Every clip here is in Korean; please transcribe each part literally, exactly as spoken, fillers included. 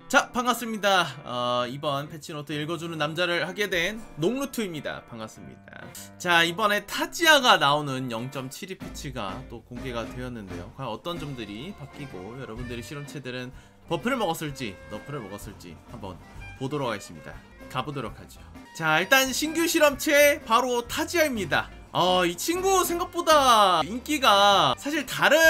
자, 반갑습니다. 어, 이번 패치노트 읽어주는 남자를 하게 된 농루트입니다. 반갑습니다. 자, 이번에 타지아가 나오는 영 점 칠이 패치가 또 공개가 되었는데요. 과연 어떤 점들이 바뀌고 여러분들이 실험체들은 버프를 먹었을지 너프를 먹었을지 한번 보도록 하겠습니다. 가보도록 하죠. 자, 일단 신규 실험체 바로 타지아입니다. 어, 이 친구 생각보다 인기가 사실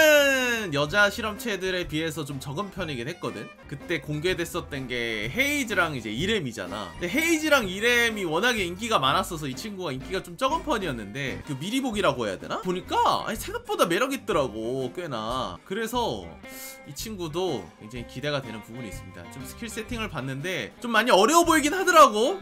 다른 여자 실험체들에 비해서 좀 적은 편이긴 했거든. 그때 공개됐었던 게 헤이즈랑 이제 이렘이잖아. 근데 헤이즈랑 이렘이 워낙에 인기가 많았어서 이 친구가 인기가 좀 적은 편이었는데 그 미리보기라고 해야 되나? 보니까 아니, 생각보다 매력있더라고, 꽤나. 그래서 이 친구도 굉장히 기대가 되는 부분이 있습니다. 좀 스킬 세팅을 봤는데 좀 많이 어려워 보이긴 하더라고.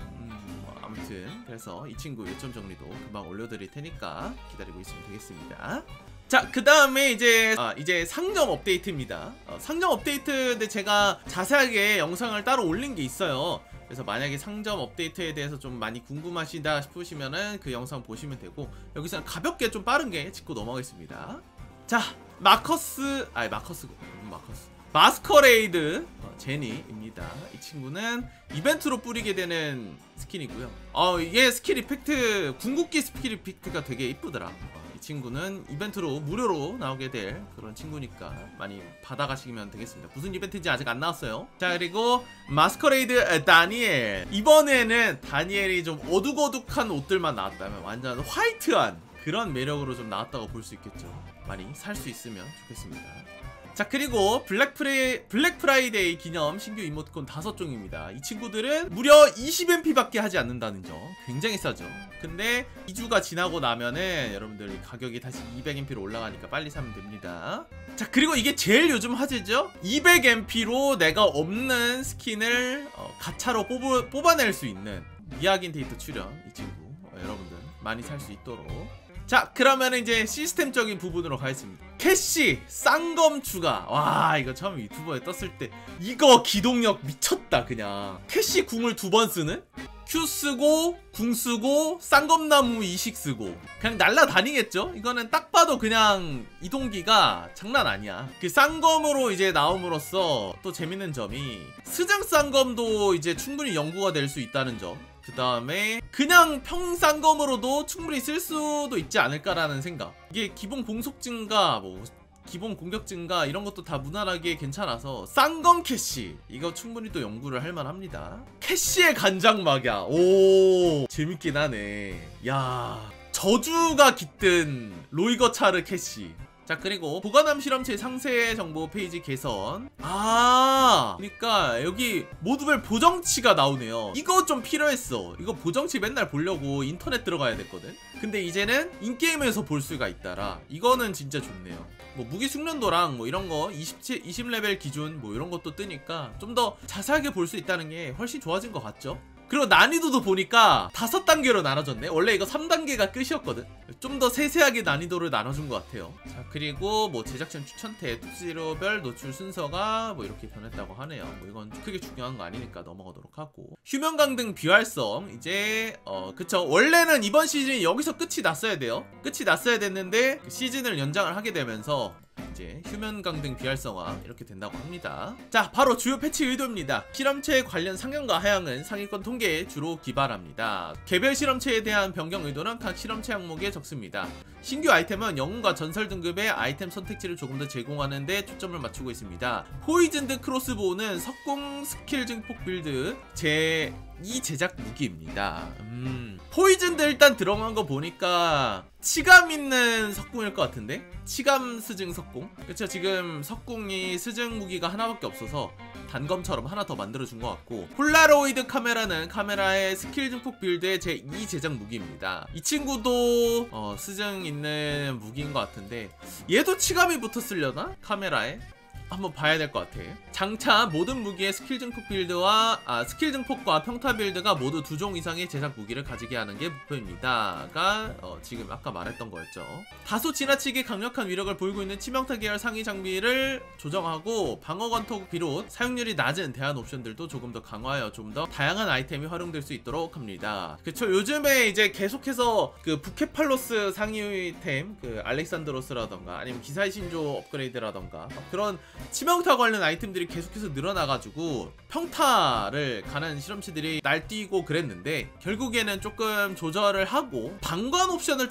아무튼 그래서 이 친구 요점 정리도 금방 올려드릴 테니까 기다리고 있으면 되겠습니다. 자, 그 다음에 이제 아, 이제 상점 업데이트입니다. 어, 상점 업데이트인데 제가 자세하게 영상을 따로 올린 게 있어요. 그래서 만약에 상점 업데이트에 대해서 좀 많이 궁금하시다 싶으시면은 그 영상 보시면 되고, 여기서는 가볍게 좀 빠른게 짚고 넘어가겠습니다. 자, 마커스 아니 마커스 마커스 마스커레이드 어, 제니입니다. 이 친구는 이벤트로 뿌리게 되는 스킨이고요. 어, 얘 스킬 이펙트, 궁극기 스킬 이펙트가 되게 이쁘더라. 어, 이 친구는 이벤트로 무료로 나오게 될 그런 친구니까 많이 받아가시면 되겠습니다. 무슨 이벤트인지 아직 안 나왔어요. 자, 그리고 마스커레이드 다니엘. 이번에는 다니엘이 좀 어둑어둑한 옷들만 나왔다면 완전 화이트한 그런 매력으로 좀 나왔다고 볼 수 있겠죠. 많이 살 수 있으면 좋겠습니다. 자, 그리고 블랙프레, 블랙프라이데이 기념 신규 이모티콘 다섯 종입니다. 이 친구들은 무려 이십 엠피 밖에 하지 않는다는 점 굉장히 싸죠. 근데 이 주가 지나고 나면은 여러분들 가격이 다시 이백 엠피로 올라가니까 빨리 사면 됩니다. 자, 그리고 이게 제일 요즘 화제죠. 이백 엠피로 내가 없는 스킨을 어, 가차로 뽑을, 뽑아낼 수 있는 미약인 데이터 출연. 이 친구 어, 여러분들 많이 살 수 있도록. 자, 그러면 이제 시스템적인 부분으로 가겠습니다. 캐시 쌍검 추가. 와, 이거 처음 유튜버에 떴을 때 이거 기동력 미쳤다. 그냥 캐시 궁을 두 번 쓰는, Q 쓰고 궁 쓰고 쌍검나무 이식 쓰고 그냥 날라다니겠죠. 이거는 딱 봐도 그냥 이동기가 장난 아니야. 그 쌍검으로 이제 나옴으로써 또 재밌는 점이 스승 쌍검도 이제 충분히 연구가 될 수 있다는 점. 그 다음에 그냥 평쌍검으로도 충분히 쓸 수도 있지 않을까라는 생각. 이게 기본 공속 증가, 뭐 기본 공격 증가 이런 것도 다 무난하게 괜찮아서 쌍검 캐시 이거 충분히 또 연구를 할 만합니다. 캐시의 간장막야. 오, 재밌긴 하네. 야, 저주가 깃든 로이거차르 캐시. 자, 그리고 보관함 실험체 상세 정보 페이지 개선. 아, 그러니까 여기 모두별 보정치가 나오네요. 이거 좀 필요했어. 이거 보정치 맨날 보려고 인터넷 들어가야 됐거든. 근데 이제는 인게임에서 볼 수가 있다라. 이거는 진짜 좋네요. 뭐 무기 숙련도랑 뭐 이런 거 이십칠, 이십 레벨 기준 뭐 이런 것도 뜨니까 좀 더 자세하게 볼 수 있다는 게 훨씬 좋아진 것 같죠? 그리고 난이도도 보니까 다섯 단계로 나눠졌네. 원래 이거 삼 단계가 끝이었거든. 좀 더 세세하게 난이도를 나눠준 것 같아요. 자, 그리고 뭐 제작진 추천태 톡시로별 노출 순서가 뭐 이렇게 변했다고 하네요. 뭐 이건 크게 중요한 거 아니니까 넘어가도록 하고, 휴면 강등 비활성 이제 어 그쵸, 원래는 이번 시즌이 여기서 끝이 났어야 돼요. 끝이 났어야 됐는데 그 시즌을 연장을 하게 되면서 이제 휴면 강등 비활성화 이렇게 된다고 합니다. 자, 바로 주요 패치 의도입니다. 실험체 관련 상향과 하향은 상위권 통계에 주로 기발합니다. 개별 실험체에 대한 변경 의도는 각 실험체 항목에 적습니다. 신규 아이템은 영웅과 전설 등급의 아이템 선택지를 조금 더 제공하는 데 초점을 맞추고 있습니다. 포이즌드 크로스보우는 석궁 스킬 증폭 빌드 제이 제작 무기입니다. 음, 포이즌드 일단 들어간 거 보니까 치감 있는 석궁일 것 같은데? 치감 스증 석궁? 그쵸, 지금 석궁이 스증 무기가 하나밖에 없어서 단검처럼 하나 더 만들어준 것 같고, 폴라로이드 카메라는 카메라의 스킬 증폭 빌드의 제이 제작 무기입니다. 이 친구도 어, 스증 있는 무기인 것 같은데 얘도 치감이 붙었으려나? 카메라에? 한번 봐야 될 것 같아. 장차 모든 무기의 스킬 증폭 빌드와 아, 스킬 증폭과 평타 빌드가 모두 두 종 이상의 제작 무기를 가지게 하는 게 목표입니다가 어, 지금 아까 말했던 거였죠. 다소 지나치게 강력한 위력을 보이고 있는 치명타 계열 상위 장비를 조정하고 방어 관통 비롯 사용률이 낮은 대안 옵션들도 조금 더 강화하여 좀 더 다양한 아이템이 활용될 수 있도록 합니다. 그쵸, 요즘에 이제 계속해서 그 부케팔로스 상위템 그 알렉산드로스라던가 아니면 기사의 신조 업그레이드라던가 그런 치명타 관련 아이템들이 계속해서 늘어나가지고 평타를 가는 실험치들이 날뛰고 그랬는데 결국에는 조금 조절을 하고 방관 옵션을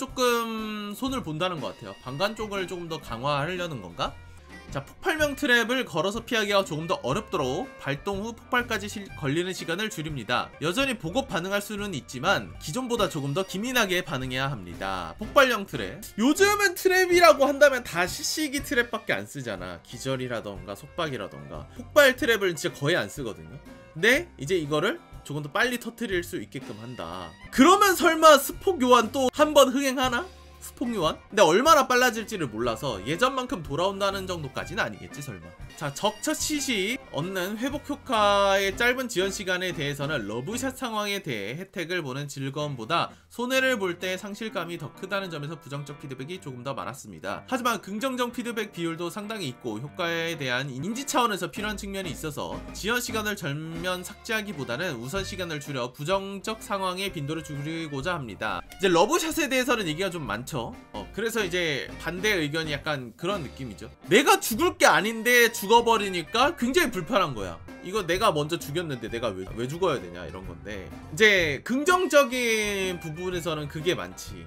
조금 손을 본다는 것 같아요. 방관 쪽을 조금 더 강화하려는 건가? 자, 폭발명 트랩을 걸어서 피하기가 조금 더 어렵도록 발동 후 폭발까지 시, 걸리는 시간을 줄입니다. 여전히 보고 반응할 수는 있지만 기존보다 조금 더 기민하게 반응해야 합니다. 폭발형 트랩, 요즘은 트랩이라고 한다면 다 시시기 트랩밖에 안 쓰잖아. 기절이라던가 속박이라던가 폭발 트랩을 진짜 거의 안 쓰거든요. 근데 이제 이거를 조금 더 빨리 터트릴 수 있게끔 한다. 그러면 설마 스폭 교환 또 한 번 흥행하나? 스폭 요한? 근데 얼마나 빨라질지를 몰라서 예전만큼 돌아온다는 정도까지는 아니겠지 설마. 자, 적처 시시 얻는 회복 효과의 짧은 지연 시간에 대해서는 러브샷 상황에 대해 혜택을 보는 즐거움보다 손해를 볼 때 상실감이 더 크다는 점에서 부정적 피드백이 조금 더 많았습니다. 하지만 긍정적 피드백 비율도 상당히 있고 효과에 대한 인지 차원에서 필요한 측면이 있어서 지연 시간을 전면 삭제하기보다는 우선 시간을 줄여 부정적 상황의 빈도를 줄이고자 합니다. 이제 러브샷에 대해서는 얘기가 좀 많죠. 어, 그래서 이제 반대 의견이 약간 그런 느낌이죠. 내가 죽을 게 아닌데 죽어버리니까 굉장히 불편한 거야. 이거 내가 먼저 죽였는데 내가 왜, 왜 죽어야 되냐 이런 건데, 이제 긍정적인 부분에서는 그게 많지.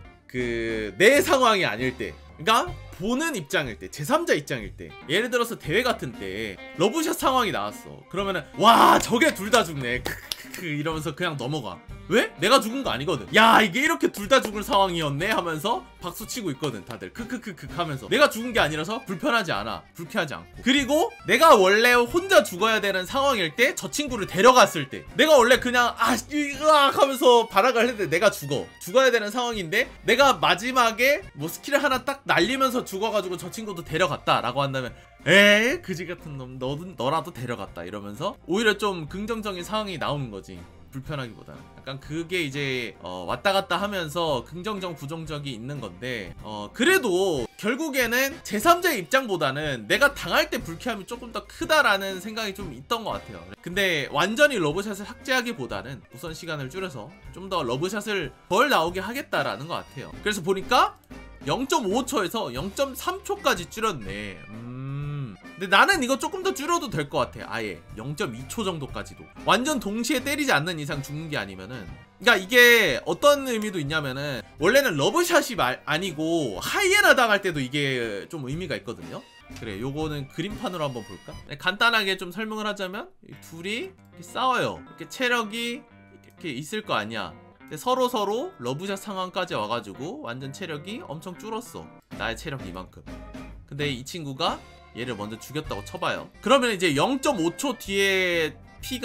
그 내 상황이 아닐 때, 그러니까 보는 입장일 때, 제삼자 입장일 때, 예를 들어서 대회 같은 때 러브샷 상황이 나왔어. 그러면은 와 저게 둘 다 죽네 크크크 이러면서 그냥 넘어가. 왜? 내가 죽은 거 아니거든. 야 이게 이렇게 둘 다 죽을 상황이었네 하면서 박수 치고 있거든 다들. 크크크크 하면서. 내가 죽은 게 아니라서 불편하지 않아, 불쾌하지 않고. 그리고 내가 원래 혼자 죽어야 되는 상황일 때 저 친구를 데려갔을 때, 내가 원래 그냥 아 으악 하면서 발악을 했는데 내가 죽어 죽어야 되는 상황인데 내가 마지막에 뭐 스킬을 하나 딱 날리면서 죽어가지고 저 친구도 데려갔다 라고 한다면 에이 그지같은 놈 너도, 너라도 데려갔다 이러면서 오히려 좀 긍정적인 상황이 나오는 거지, 불편하기보다는. 약간 그게 이제 어 왔다갔다 하면서 긍정적 부정적이 있는 건데, 어 그래도 결국에는 제삼자의 입장보다는 내가 당할 때 불쾌함이 조금 더 크다라는 생각이 좀 있던 것 같아요. 근데 완전히 러브샷을 삭제하기보다는 우선 시간을 줄여서 좀 더 러브샷을 덜 나오게 하겠다라는 것 같아요. 그래서 보니까 영 점 오 초에서 영 점 삼 초까지 줄였네. 음... 근데 나는 이거 조금 더 줄여도 될 것 같아. 아예 영 점 이 초 정도까지도. 완전 동시에 때리지 않는 이상 죽는 게 아니면은. 그러니까 이게 어떤 의미도 있냐면은, 원래는 러브샷이 말 아니고 하이에나 당할 때도 이게 좀 의미가 있거든요. 그래, 요거는 그림판으로 한번 볼까? 간단하게 좀 설명을 하자면 둘이 이렇게 싸워요. 이렇게 체력이 이렇게 있을 거 아니야. 서로 서로 러브샷 상황까지 와가지고 완전 체력이 엄청 줄었어. 나의 체력 이만큼. 근데 이 친구가 얘를 먼저 죽였다고 쳐봐요. 그러면 이제 영 점 오 초 뒤에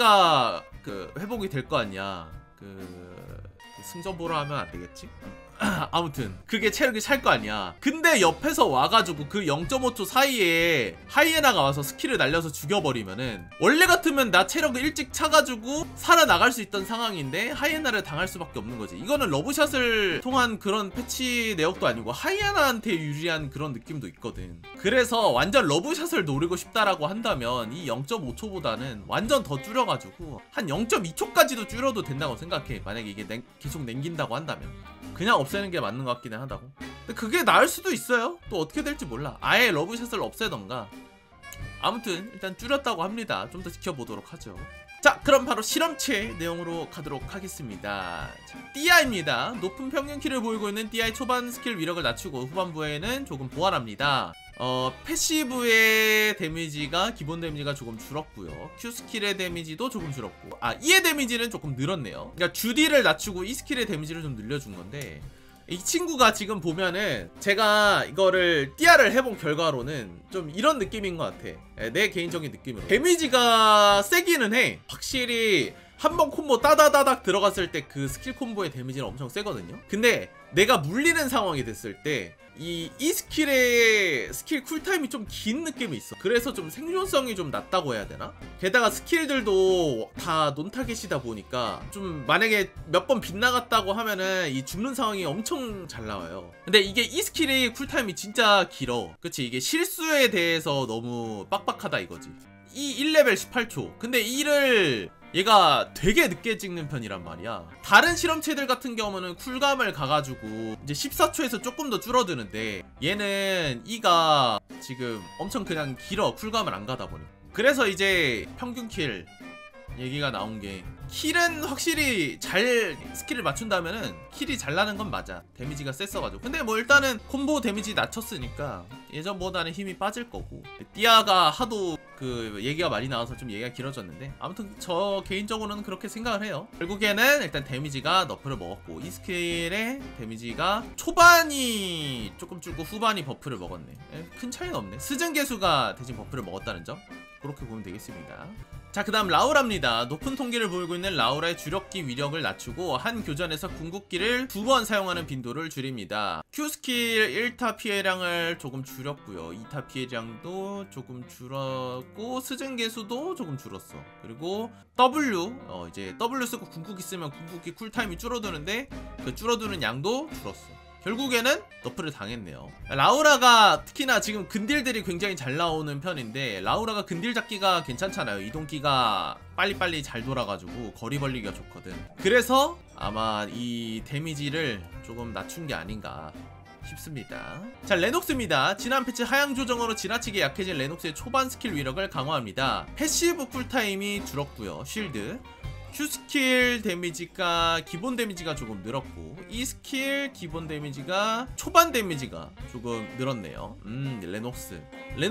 피가 그 회복이 될 거 아니야. 그 승전 보러 하면 안 되겠지? 아무튼 그게 체력이 찰 거 아니야. 근데 옆에서 와가지고 그 영 점 오 초 사이에 하이에나가 와서 스킬을 날려서 죽여버리면은, 원래 같으면 나 체력을 일찍 차가지고 살아나갈 수 있던 상황인데 하이에나를 당할 수밖에 없는 거지. 이거는 러브샷을 통한 그런 패치 내역도 아니고 하이에나한테 유리한 그런 느낌도 있거든. 그래서 완전 러브샷을 노리고 싶다라고 한다면 이 영 점 오 초보다는 완전 더 줄여가지고 한 영 점 이 초까지도 줄여도 된다고 생각해. 만약에 이게 냉, 계속 남긴다고 한다면. 그냥 없애는 게 맞는 것 같기는 하다고. 근데 그게 나을 수도 있어요. 또 어떻게 될지 몰라. 아예 러브샷을 없애던가. 아무튼 일단 줄였다고 합니다. 좀 더 지켜보도록 하죠. 자, 그럼 바로 실험체 내용으로 가도록 하겠습니다. 자, 띠아이입니다. 높은 평균키를 보이고 있는 띠아이 초반 스킬 위력을 낮추고 후반부에는 조금 보완합니다. 어, 패시브의 데미지가, 기본 데미지가 조금 줄었고요. Q 스킬의 데미지도 조금 줄었고, 아, E의 데미지는 조금 늘었네요. 그러니까 주디를 낮추고 E 스킬의 데미지를 좀 늘려준 건데, 이 친구가 지금 보면은 제가 이거를 띠아를 해본 결과로는 좀 이런 느낌인 것 같아. 내 개인적인 느낌으로 데미지가 세기는 해. 확실히 한번 콤보 따다다닥 들어갔을 때 그 스킬 콤보의 데미지는 엄청 세거든요. 근데 내가 물리는 상황이 됐을 때 이 이 스킬의 스킬 쿨타임이 좀 긴 느낌이 있어. 그래서 좀 생존성이 좀 낮다고 해야 되나? 게다가 스킬들도 다 논타겟이다 보니까 좀 만약에 몇 번 빗나갔다고 하면은 이 죽는 상황이 엄청 잘 나와요. 근데 이게 이 스킬의 쿨타임이 진짜 길어. 그치? 이게 실수에 대해서 너무 빡빡하다 이거지. 이 일 레벨 십팔 초. 근데 이를 얘가 되게 늦게 찍는 편이란 말이야. 다른 실험체들 같은 경우는 쿨감을 가가지고 이제 십사 초에서 조금 더 줄어드는데 얘는 이가 지금 엄청 그냥 길어. 쿨감을 안 가다 보니. 그래서 이제 평균 킬 얘기가 나온 게, 킬은 확실히 잘 스킬을 맞춘다면은 킬이 잘 나는 건 맞아. 데미지가 셌어가지고. 근데 뭐 일단은 콤보 데미지 낮췄으니까 예전보다는 힘이 빠질 거고. 띠아가 하도 그 얘기가 많이 나와서 좀 얘기가 길어졌는데, 아무튼 저 개인적으로는 그렇게 생각을 해요. 결국에는 일단 데미지가 너프를 먹었고, 이 스킬의 데미지가 초반이 조금 줄고 후반이 버프를 먹었네. 큰 차이는 없네. 스승 개수가 대신 버프를 먹었다는 점, 그렇게 보면 되겠습니다. 자, 그 다음 라우라입니다. 높은 통계를 보이고 있는 라우라의 주력기 위력을 낮추고 한 교전에서 궁극기를 두 번 사용하는 빈도를 줄입니다. Q스킬 일 타 피해량을 조금 줄였고요. 이 타 피해량도 조금 줄었고 스승 개수도 조금 줄었어. 그리고 W, 어 이제 W 쓰고 궁극기 쓰면 궁극기 쿨타임이 줄어드는데 그 줄어드는 양도 줄었어. 결국에는 너프를 당했네요. 라우라가 특히나 지금 근딜들이 굉장히 잘 나오는 편인데, 라우라가 근딜 잡기가 괜찮잖아요. 이동기가 빨리빨리 잘 돌아가지고 거리 벌리기가 좋거든. 그래서 아마 이 데미지를 조금 낮춘 게 아닌가 싶습니다. 자, 레녹스입니다. 지난 패치 하향 조정으로 지나치게 약해진 레녹스의 초반 스킬 위력을 강화합니다. 패시브 쿨타임이 줄었고요. 쉴드, Q스킬 데미지가 기본 데미지가 조금 늘었고, E 스킬 기본 데미지가 초반 데미지가 조금 늘었네요. 음 레녹스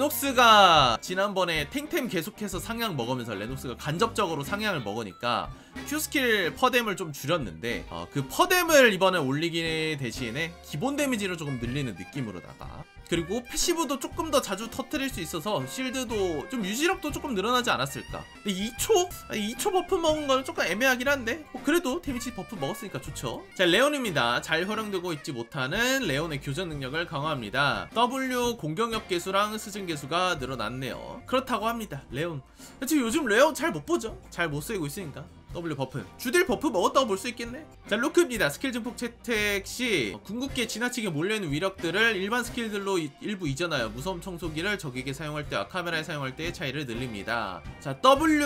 레녹스가 지난번에 탱템 계속해서 상향 먹으면서 레녹스가 간접적으로 상향을 먹으니까 Q스킬 퍼뎀을 좀 줄였는데, 어, 그 퍼뎀을 이번에 올리기 대신에 기본 데미지를 조금 늘리는 느낌으로다가, 그리고 패시브도 조금 더 자주 터뜨릴 수 있어서 쉴드도 좀 유지력도 조금 늘어나지 않았을까. 근데 이 초? 이 초 버프 먹은 거는 조금 애매하긴 한데 뭐 그래도 데미지 버프 먹었으니까 좋죠. 자, 레온입니다. 잘 활용되고 있지 못하는 레온의 교전 능력을 강화합니다. W 공격력 개수랑 스승 개수가 늘어났네요. 그렇다고 합니다. 레온 지금 요즘 레온 잘 못 보죠. 잘 못 쓰이고 있으니까. W 버프, 주딜 버프 먹었다고 볼 수 있겠네. 자, 루크입니다. 스킬 증폭 채택 시 궁극기에 지나치게 몰려있는 위력들을 일반 스킬들로 이, 일부 이전하여 무서움 청소기를 적에게 사용할 때와 카메라에 사용할 때의 차이를 늘립니다. 자,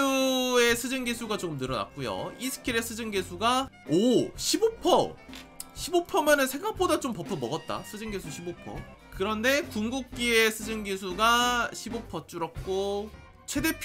W의 스승 개수가 조금 늘어났고요. 이 스킬의 스승 개수가 오 십오 퍼센트 십오 퍼센트면은 생각보다 좀 버프 먹었다. 스승 개수 십오 퍼센트. 그런데 궁극기의 스승 개수가 십오 퍼센트 줄었고 최대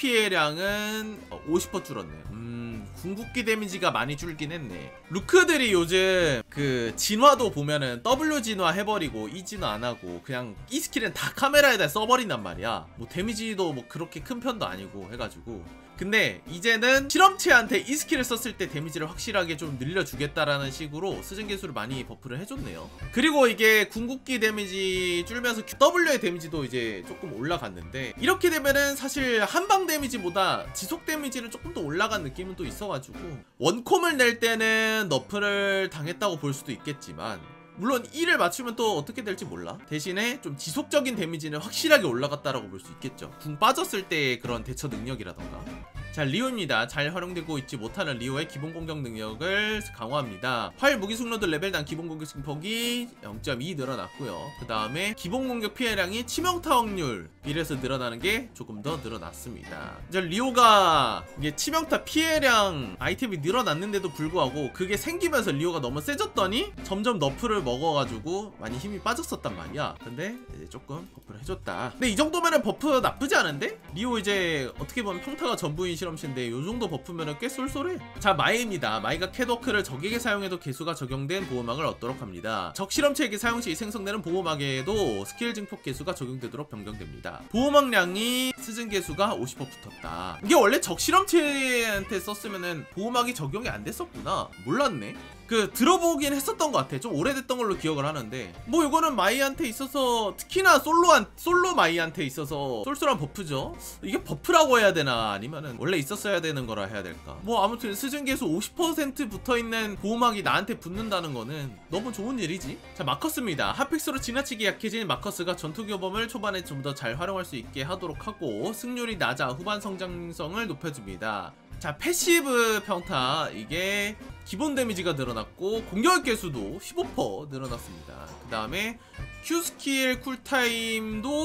피해량은 오십 퍼센트 줄었네요. 음, 궁극기 데미지가 많이 줄긴 했네. 루크들이 요즘 그 진화도 보면은 W 진화 해버리고 E 진화 안하고 그냥 이 스킬은 다 카메라에다 써버린단 말이야. 뭐 데미지도 뭐 그렇게 큰 편도 아니고 해가지고. 근데 이제는 실험체한테 이 스킬을 썼을 때 데미지를 확실하게 좀 늘려주겠다라는 식으로 스승 개수를 많이 버프를 해줬네요. 그리고 이게 궁극기 데미지 줄면서 W의 데미지도 이제 조금 올라갔는데, 이렇게 되면은 사실 한방 데미지보다 지속 데미지는 조금 더 올라간 느낌은 또 있어가지고 원콤을 낼 때는 너프를 당했다고 볼 수도 있겠지만, 물론 이를 맞추면 또 어떻게 될지 몰라. 대신에 좀 지속적인 데미지는 확실하게 올라갔다라고 볼 수 있겠죠. 궁 빠졌을 때의 그런 대처 능력이라던가. 자, 리오입니다. 잘 활용되고 있지 못하는 리오의 기본 공격 능력을 강화합니다. 활 무기 숙로드 레벨당 기본 공격 증폭이 영 점 이 늘어났고요. 그 다음에 기본 공격 피해량이 치명타 확률 비례해서 늘어나는 게 조금 더 늘어났습니다. 이제 리오가 이게 치명타 피해량 아이템이 늘어났는데도 불구하고 그게 생기면서 리오가 너무 세졌더니 점점 너프를 먹어가지고 많이 힘이 빠졌었단 말이야. 근데 이제 조금 버프를 해줬다. 근데 이 정도면은 버프 나쁘지 않은데? 리오 이제 어떻게 보면 평타가 전부인 실험체인데 요 정도 버프면은 꽤 쏠쏠해. 자, 마이입니다. 마이가 캣워크를 적에게 사용해도 개수가 적용된 보호막을 얻도록 합니다. 적 실험체에게 사용 시 생성되는 보호막에도 스킬 증폭 개수가 적용되도록 변경됩니다. 보호막량이 스승 개수가 오십 퍼센트 붙었다. 이게 원래 적 실험체한테 썼으면은 보호막이 적용이 안 됐었구나. 몰랐네. 그 들어보긴 했었던 것 같아. 좀 오래됐던 걸로 기억을 하는데, 뭐 이거는 마이한테 있어서, 특히나 솔로한 솔로 마이한테 있어서 쏠쏠한 버프죠. 이게 버프라고 해야 되나 아니면은 원래 있었어야 되는 거라 해야 될까. 뭐 아무튼 스승 개수 오십 퍼센트 붙어있는 보호막이 나한테 붙는다는 거는 너무 좋은 일이지. 자, 마커스입니다. 핫픽스로 지나치게 약해진 마커스가 전투 교범을 초반에 좀 더 잘 활용할 수 있게 하도록 하고, 승률이 낮아 후반 성장성을 높여줍니다. 자, 패시브 평타, 이게 기본 데미지가 늘어났고 공격 개수도 십오 퍼센트 늘어났습니다. 그 다음에 Q스킬 쿨타임도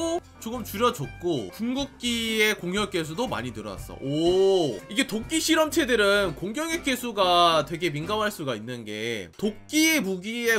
조금 줄여줬고 궁극기의 공격 개수도 많이 늘어났어. 오, 이게 도끼 실험체들은 공격력 개수가 되게 민감할 수가 있는 게 도끼 무기의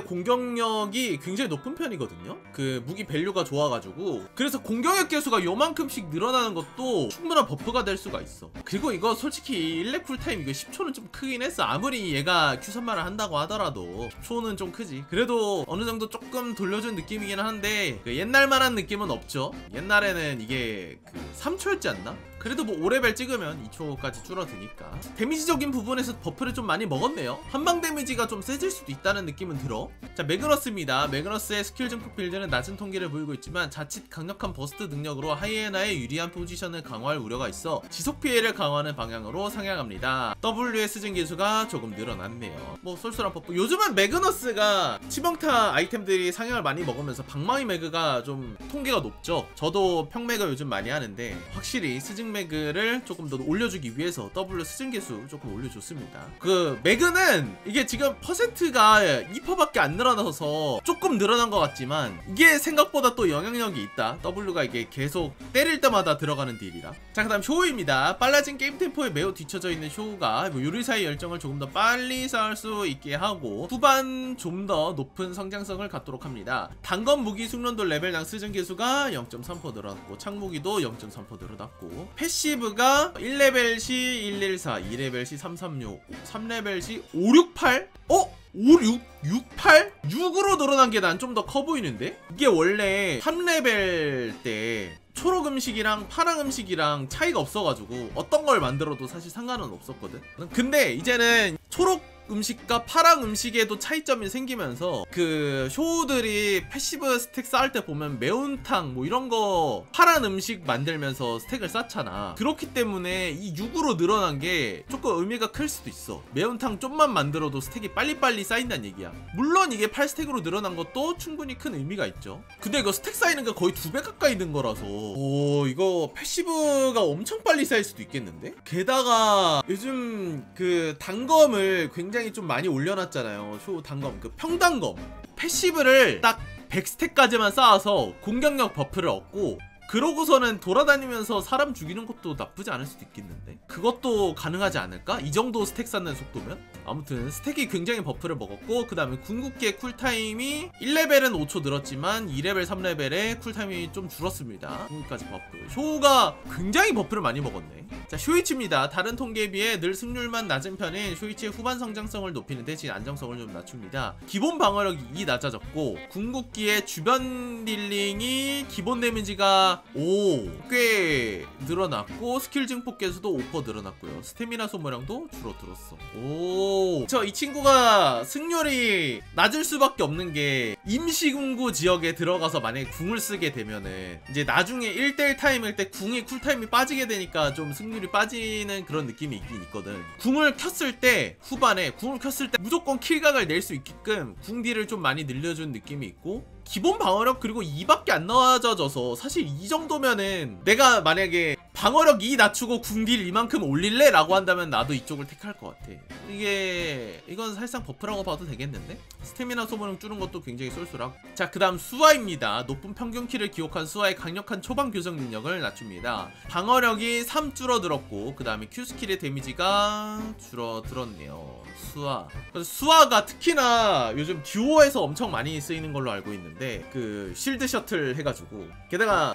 공격력이 굉장히 높은 편이거든요. 그 무기 밸류가 좋아가지고 그래서 공격력 개수가 요만큼씩 늘어나는 것도 충분한 버프가 될 수가 있어. 그리고 이거 솔직히 일 렙 쿨타임 이거 십 초는 좀 크긴 했어. 아무리 얘가 큐 삼만을 한다고 하더라도 십 초는 좀 크지. 그래도 어느 정도 조금 돌려준 느낌이긴 한데 그 옛날만한 느낌은 없죠. 옛날에는 이게 그 삼 초였지 않나? 그래도 뭐 오 레벨 찍으면 이 초까지 줄어드니까 데미지적인 부분에서 버프를 좀 많이 먹었네요. 한방 데미지가 좀 세질 수도 있다는 느낌은 들어. 자, 매그너스입니다. 매그너스의 스킬 증폭 빌드는 낮은 통계를 보이고 있지만 자칫 강력한 버스트 능력으로 하이에나의 유리한 포지션을 강화할 우려가 있어 지속 피해를 강화하는 방향으로 상향합니다. W의 스진 기수가 조금 늘어났네요. 뭐 쏠쏠한 버프. 요즘은 매그너스가 치명타 아이템들이 상향을 많이 먹으면서 방망이 매그가 좀 통계가 높죠. 저도 평매그 요즘 많이 하는데 확실히 스진 매그를 조금 더 올려주기 위해서 W 스진 개수 조금 올려줬습니다. 그 매그는 이게 지금 퍼센트가 이 퍼센트밖에 안 늘어나서 조금 늘어난 것 같지만 이게 생각보다 또 영향력이 있다. W가 이게 계속 때릴 때마다 들어가는 딜이라. 자, 그 다음 쇼우입니다. 빨라진 게임 템포에 매우 뒤처져 있는 쇼우가 뭐 요리사의 열정을 조금 더 빨리 쌓을 수 있게 하고 후반 좀 더 높은 성장성을 갖도록 합니다. 단검 무기 숙련도 레벨당 스진 개수가 영 점 삼 퍼센트 늘어났고 창무기도 영 점 삼 퍼센트 늘어났고 패시브가 일 레벨 시 일일사, 이 레벨 시 삼삼육, 삼 레벨 시 오육팔? 어? 오, 육, 육팔? 육으로 늘어난 게 난 좀 더 커 보이는데? 이게 원래 삼 레벨 때 초록 음식이랑 파랑 음식이랑 차이가 없어가지고 어떤 걸 만들어도 사실 상관은 없었거든. 근데 이제는 초록 음식과 파랑 음식에도 차이점이 생기면서 그 쇼우들이 패시브 스택 쌓을 때 보면 매운탕 뭐 이런 거 파란 음식 만들면서 스택을 쌓잖아. 그렇기 때문에 이 육으로 늘어난 게 조금 의미가 클 수도 있어. 매운탕 좀만 만들어도 스택이 빨리빨리 쌓인다는 얘기야. 물론 이게 팔 스택으로 늘어난 것도 충분히 큰 의미가 있죠. 근데 이거 스택 쌓이는 게 거의 두 배 가까이 는 거라서 오, 이거 패시브가 엄청 빨리 쌓일 수도 있겠는데? 게다가 요즘 그 단검을 굉장히 좀 많이 올려놨잖아요. 쇼 단검, 그 평단검 패시브를 딱 백 스택까지만 쌓아서 공격력 버프를 얻고 그러고서는 돌아다니면서 사람 죽이는 것도 나쁘지 않을 수도 있겠는데? 그것도 가능하지 않을까? 이 정도 스택 쌓는 속도면? 아무튼 스택이 굉장히 버프를 먹었고 그 다음에 궁극기의 쿨타임이 일 레벨은 오 초 늘었지만 이 레벨, 삼 레벨에 쿨타임이 좀 줄었습니다. 궁극기까지 버프. 쇼우가 굉장히 버프를 많이 먹었네. 자, 쇼이치입니다. 다른 통계에 비해 늘 승률만 낮은 편인 쇼이치의 후반 성장성을 높이는 대신 안정성을 좀 낮춥니다. 기본 방어력이 이 낮아졌고 궁극기의 주변 딜링이 기본 데미지가 오, 꽤 늘어났고 스킬 증폭 개수도 오 퍼센트 늘어났고요. 스태미나 소모량도 줄어들었어. 오, 저 이 친구가 승률이 낮을 수밖에 없는 게 임시궁구 지역에 들어가서 만약에 궁을 쓰게 되면은 이제 나중에 일 대일 타임일 때 궁이 쿨타임이 빠지게 되니까 좀 승률이 빠지는 그런 느낌이 있긴 있거든. 궁을 켰을 때 후반에 궁을 켰을 때 무조건 킬각을 낼 수 있게끔 궁 딜을 좀 많이 늘려준 느낌이 있고 기본 방어력 그리고 이밖에 안 낮아져서 사실 이 정도면은 내가 만약에 방어력 이 낮추고 궁딜 이만큼 올릴래? 라고 한다면 나도 이쪽을 택할 것 같아. 이게 이건 사실상 버프라고 봐도 되겠는데? 스태미나 소모량 줄은 것도 굉장히 쏠쏠하고. 자, 그 다음 수아입니다. 높은 평균 키를 기록한 수아의 강력한 초반 교정 능력을 낮춥니다. 방어력이 삼 줄어들었고 그 다음에 Q스킬의 데미지가 줄어들었네요. 수아. 수아가 특히나 요즘 듀오에서 엄청 많이 쓰이는 걸로 알고 있는데 그 실드 셔틀 해가지고 게다가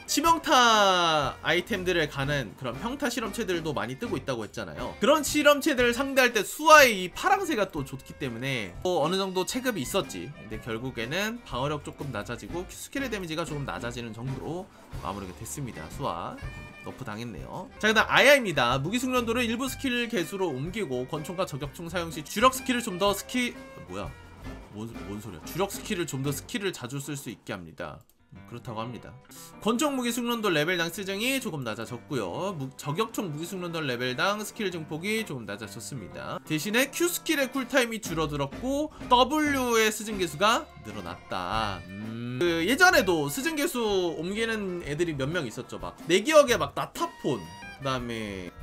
치명타 아이템들을 가는 그런 평타 실험체들도 많이 뜨고 있다고 했잖아요. 그런 실험체들을 상대할 때 수아의 이 파랑새가 또 좋기 때문에 또 어느 정도 체급이 있었지. 근데 결국에는 방어력 조금 낮아지고 Q스킬의 데미지가 조금 낮아지는 정도로 마무리가 됐습니다. 수아 너프 당했네요. 자, 그 다음 아야입니다. 무기 숙련도를 일부 스킬 개수로 옮기고 권총과 저격총 사용 시 주력 스킬을 좀 더 스킬... 뭐야 뭔, 뭔 소리야. 주력 스킬을 좀 더 스킬을 자주 쓸 수 있게 합니다. 그렇다고 합니다. 권총 무기 숙련도 레벨당 스증이 조금 낮아졌고요. 무, 저격총 무기 숙련도 레벨당 스킬 증폭이 조금 낮아졌습니다. 대신에 Q 스킬의 쿨타임이 줄어들었고 W의 스증 개수가 늘어났다. 음... 그 예전에도 스증 개수 옮기는 애들이 몇 명 있었죠. 막 내 기억에 막 나타폰, 그 다음에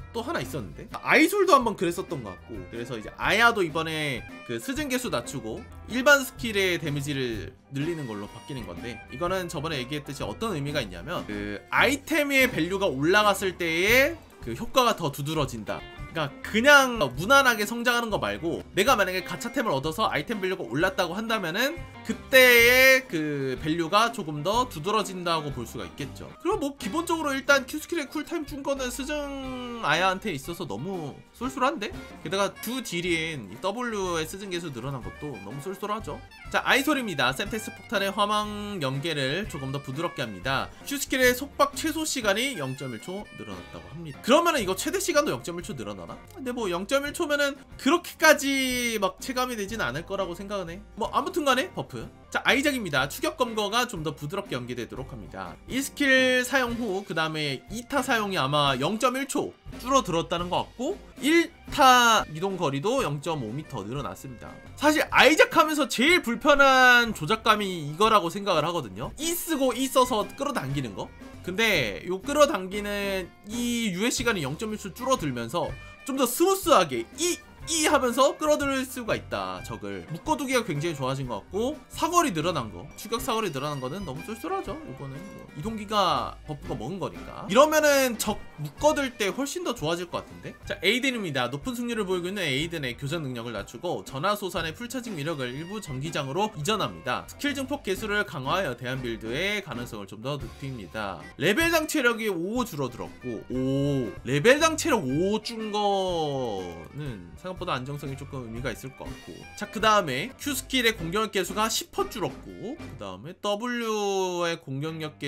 또 하나 있었는데 아이솔도 한번 그랬었던 것 같고 그래서 이제 아야도 이번에 그 스승 개수 낮추고 일반 스킬의 데미지를 늘리는 걸로 바뀌는 건데 이거는 저번에 얘기했듯이 어떤 의미가 있냐면 그 아이템의 밸류가 올라갔을 때의 그 효과가 더 두드러진다. 그러니까 그냥 무난하게 성장하는 거 말고 내가 만약에 가차템을 얻어서 아이템 밸류가 올랐다고 한다면은 그때의 그 밸류가 조금 더 두드러진다고 볼 수가 있겠죠. 그리고 뭐 기본적으로 일단 Q스킬의 쿨타임 준 거는 스승 아야한테 있어서 너무 쏠쏠한데? 게다가 두 딜인 이 W의 스승 개수 늘어난 것도 너무 쏠쏠하죠. 자, 아이솔입니다. 셈테스 폭탄의 화망 연계를 조금 더 부드럽게 합니다. Q스킬의 속박 최소 시간이 영 점 일 초 늘어났다고 합니다. 그러면은 이거 최대 시간도 영 점 일 초 늘어나나? 근데 뭐 영 점 일 초면은 그렇게까지 막 체감이 되진 않을 거라고 생각은 해. 뭐 아무튼 간에 버프. 자, 아이작입니다. 추격 검거가 좀 더 부드럽게 연계되도록 합니다. 이 스킬 사용 후 그 다음에 이 타 사용이 아마 영 점 일 초 줄어들었다는 것 같고 일 타 이동 거리도 영 점 오 미터 늘어났습니다. 사실 아이작 하면서 제일 불편한 조작감이 이거라고 생각을 하거든요. E 쓰고 E 써서 끌어당기는 거. 근데 요 끌어당기는 이 유예 시간이 영 점 일 초 줄어들면서 좀 더 스무스하게 이 이 하면서 끌어들일 수가 있다. 적을 묶어두기가 굉장히 좋아진 것 같고 사거리 늘어난 거 추격 사거리 늘어난 거는 너무 쏠쏠하죠. 이거는 뭐 이동기가 버프가 먹은 거니까 이러면은 적 묶어둘 때 훨씬 더 좋아질 것 같은데. 자, 에이든입니다. 높은 승률을 보이고 있는 에이든의 교전 능력을 낮추고 전하소산의 풀차징 위력을 일부 전기장으로 이전합니다. 스킬 증폭 개수를 강화하여 대한 빌드의 가능성을 좀 더 높입니다. 레벨당 체력이 오 줄어들었고 오 레벨당 체력 오 준 거는 생각 보다 안정성이 조금 의미가 있을 것 같고 자, 그 다음에 Q 스킬의 공격력 개수가 십 퍼센트 줄었고 그 다음에 W의 공격력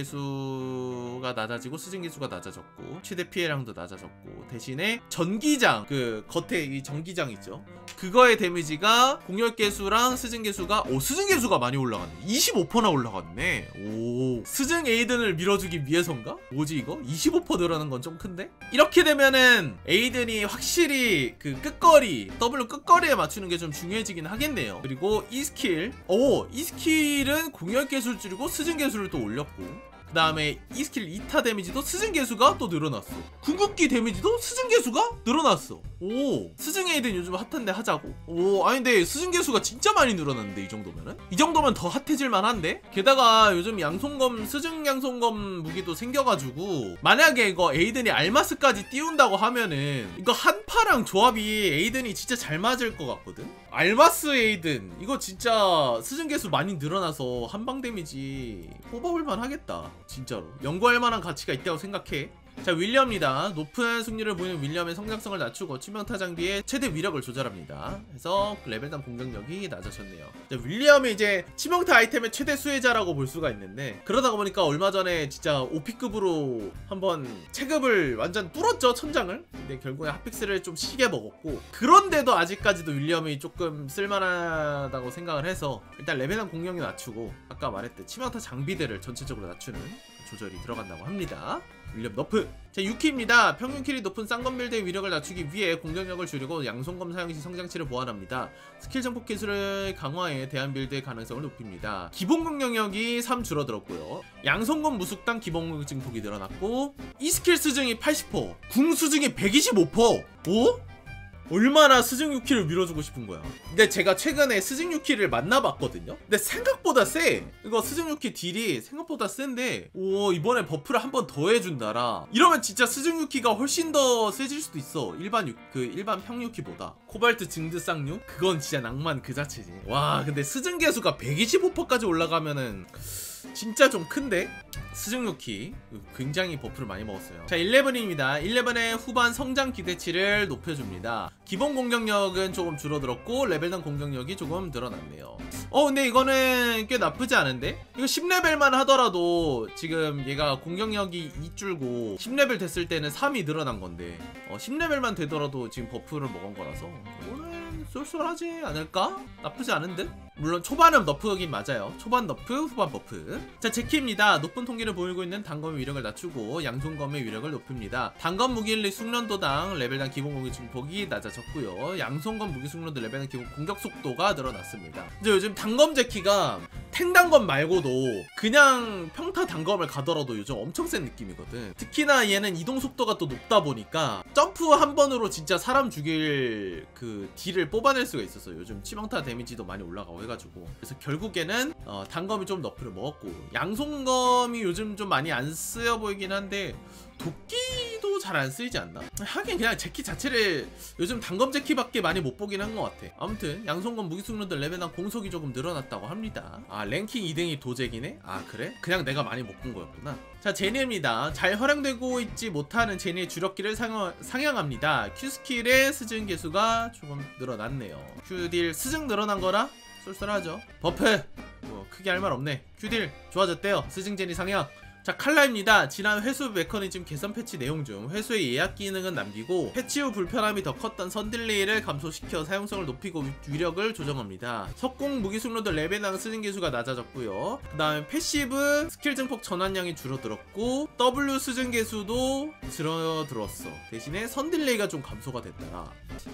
개수가 낮아지고 스승 개수가 낮아졌고 최대 피해량도 낮아졌고 대신에 전기장 그 겉에 이 전기장 있죠. 그거의 데미지가 공격 개수랑 스승 개수가 오 스승 개수가 많이 올라갔네. 이십오 퍼센트나 올라갔네. 오 스승 에이든을 밀어주기 위해서인가? 뭐지 이거? 이십오 퍼센트 늘어나는 건 좀 큰데? 이렇게 되면은 에이든이 확실히 그 끝거리 W 끝거리에 맞추는 게 좀 중요해지긴 하겠네요. 그리고 이 스킬 오 이 스킬은 공격 개수를 줄이고 스승 개수를 또 올렸고 그 다음에 이 스킬 이 타 데미지도 스승 개수가 또 늘어났어. 궁극기 데미지도 스승 개수가 늘어났어. 오 스승 에이든 요즘 핫한데 하자고. 오 아니 근데 스승 개수가 진짜 많이 늘어났는데 이 정도면은? 이 정도면 더 핫해질만 한데? 게다가 요즘 양손검 스승 양손검 무기도 생겨가지고 만약에 이거 에이든이 알마스까지 띄운다고 하면은 이거 한파랑 조합이 에이든이 진짜 잘 맞을 것 같거든? 알마스 에이든 이거 진짜 스승 개수 많이 늘어나서 한방 데미지 뽑아볼만 하겠다. 진짜로 연구할 만한 가치가 있다고 생각해. 자, 윌리엄입니다. 높은 승률을 보이는 윌리엄의 성장성을 낮추고 치명타 장비의 최대 위력을 조절합니다. 그래서 레벨당 공격력이 낮아졌네요. 자, 윌리엄이 이제 치명타 아이템의 최대 수혜자라고 볼 수가 있는데 그러다 보니까 얼마 전에 진짜 오피급으로 한번 체급을 완전 뚫었죠. 천장을. 근데 결국에 핫픽스를 좀 시게 먹었고 그런데도 아직까지도 윌리엄이 조금 쓸만하다고 생각을 해서 일단 레벨당 공격력 낮추고 아까 말했듯 치명타 장비들을 전체적으로 낮추는 조절이 들어간다고 합니다. 윌리엄 너프. 자, 유키입니다. 평균 킬이 높은 쌍검 빌드의 위력을 낮추기 위해 공격력을 줄이고 양손검 사용 시 성장치를 보완합니다. 스킬 증폭 기술을 강화해 대한 빌드의 가능성을 높입니다. 기본 공격력이 삼 줄어들었고요. 양손검 무숙당 기본 공격 증폭이 늘어났고 이 스킬 수증이 팔십 퍼센트 궁 수증이 백이십오 퍼센트. 오? 얼마나 스승 유키를 밀어주고 싶은 거야. 근데 제가 최근에 스승 유키를 만나봤거든요. 근데 생각보다 세. 이거 스승 유키 딜이 생각보다 센데 오 이번에 버프를 한 번 더 해준다라. 이러면 진짜 스승 유키가 훨씬 더 세질 수도 있어. 일반 유, 그 일반 평 유키보다. 코발트 증드 쌍류? 그건 진짜 낭만 그 자체지. 와 근데 스승 개수가 백이십오 퍼센트까지 올라가면은 진짜 좀 큰데? 스승유키 굉장히 버프를 많이 먹었어요. 자, 십일입니다. 십일의 후반 성장 기대치를 높여줍니다. 기본 공격력은 조금 줄어들었고 레벨당 공격력이 조금 늘어났네요. 어 근데 이거는 꽤 나쁘지 않은데? 이거 십 레벨만 하더라도 지금 얘가 공격력이 이 줄고 십 레벨 됐을 때는 삼이 늘어난 건데 어, 십 레벨만 되더라도 지금 버프를 먹은 거라서 이거는 쏠쏠하지 않을까? 나쁘지 않은 듯? 물론 초반은 너프긴 맞아요. 초반 너프, 후반 버프. 자, 제키입니다. 높은 통기를 보이고 있는 단검의 위력을 낮추고 양손검의 위력을 높입니다. 단검 무기일리 숙련도당 레벨당 기본 공격 증폭이 낮아졌고요. 양손검 무기 숙련도 레벨당 기본 공격 속도가 늘어났습니다. 이제 요즘 단검 제키가 탱단검 말고도 그냥 평타 단검을 가더라도 요즘 엄청 센 느낌이거든. 특히나 얘는 이동 속도가 또 높다 보니까 점프 한 번으로 진짜 사람 죽일 그 딜을 뽑아낼 수가 있었어요. 요즘 치명타 데미지도 많이 올라가고 해가지고. 그래서 결국에는 어, 단검이 좀 너프를 먹었고, 양손검이 요즘 좀 많이 안 쓰여 보이긴 한데 도끼도 잘 안 쓰이지 않나? 하긴 그냥 제키 자체를 요즘 단검 제키밖에 많이 못 보긴 한 것 같아. 아무튼 양손검 무기숙련들 레벨당 공속이 조금 늘어났다고 합니다. 아, 랭킹 이 등이 도잭이네? 아 그래? 그냥 내가 많이 못 본 거였구나. 자, 제니입니다. 잘 활용되고 있지 못하는 제니의 주력기를 상향, 상향합니다. Q스킬의 스증 개수가 조금 늘어났네요. Q딜 스증 늘어난 거라 쏠쏠하죠. 버프! 뭐 크게 할 말 없네. Q딜 좋아졌대요. 스증 제니 상향. 자, 칼라입니다. 지난 회수 메커니즘 개선 패치 내용 중 회수의 예약 기능은 남기고 패치 후 불편함이 더 컸던 선딜레이를 감소시켜 사용성을 높이고 위력을 조정합니다. 석공 무기숙련도 레벨당 쓰는 개수가 낮아졌고요. 그 다음에 패시브 스킬 증폭 전환량이 줄어들었고 W 수증 개수도 줄어들었어. 대신에 선딜레이가 좀 감소가 됐더라.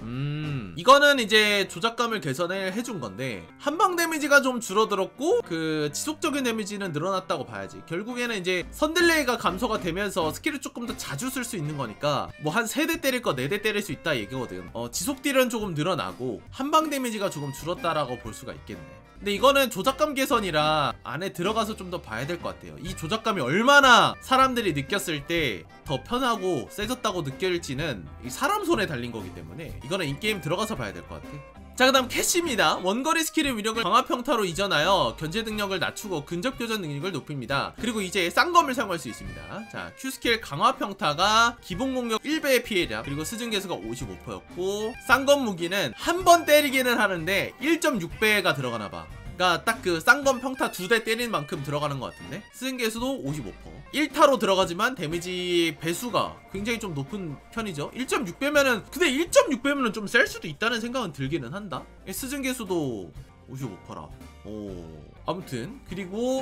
음 이거는 이제 조작감을 개선을 해준 건데, 한방 데미지가 좀 줄어들었고 그 지속적인 데미지는 늘어났다고 봐야지. 결국에는 이제 선딜레이가 감소가 되면서 스킬을 조금 더 자주 쓸 수 있는 거니까 뭐 한 세 대 때릴 거 네 대 때릴 수 있다 얘기거든. 어, 지속딜은 조금 늘어나고 한방 데미지가 조금 줄었다라고 볼 수가 있겠네. 근데 이거는 조작감 개선이라 안에 들어가서 좀 더 봐야 될 것 같아요. 이 조작감이 얼마나 사람들이 느꼈을 때 더 편하고 세졌다고 느낄지는 이 사람 손에 달린 거기 때문에 이거는 인게임 들어가서 봐야 될 것 같아. 자, 그 다음 캐시입니다. 원거리 스킬의 위력을 강화 평타로 이전하여 견제 능력을 낮추고 근접 교전 능력을 높입니다. 그리고 이제 쌍검을 사용할 수 있습니다. 자, Q스킬 강화 평타가 기본 공격 일 배의 피해량, 그리고 스증 개수가 오십오 퍼센트였고 쌍검 무기는 한 번 때리기는 하는데 일 점 육 배가 들어가나봐. 그니까 딱 그 쌍검 평타 두 대 때린 만큼 들어가는 것 같은데, 스증 개수도 오십오 퍼센트. 일 타로 들어가지만 데미지 배수가 굉장히 좀 높은 편이죠. 일 점 육 배면은, 근데 일 점 육 배면은 좀 셀 수도 있다는 생각은 들기는 한다. 스증 개수도 오십오 퍼센트라. 오. 아무튼 그리고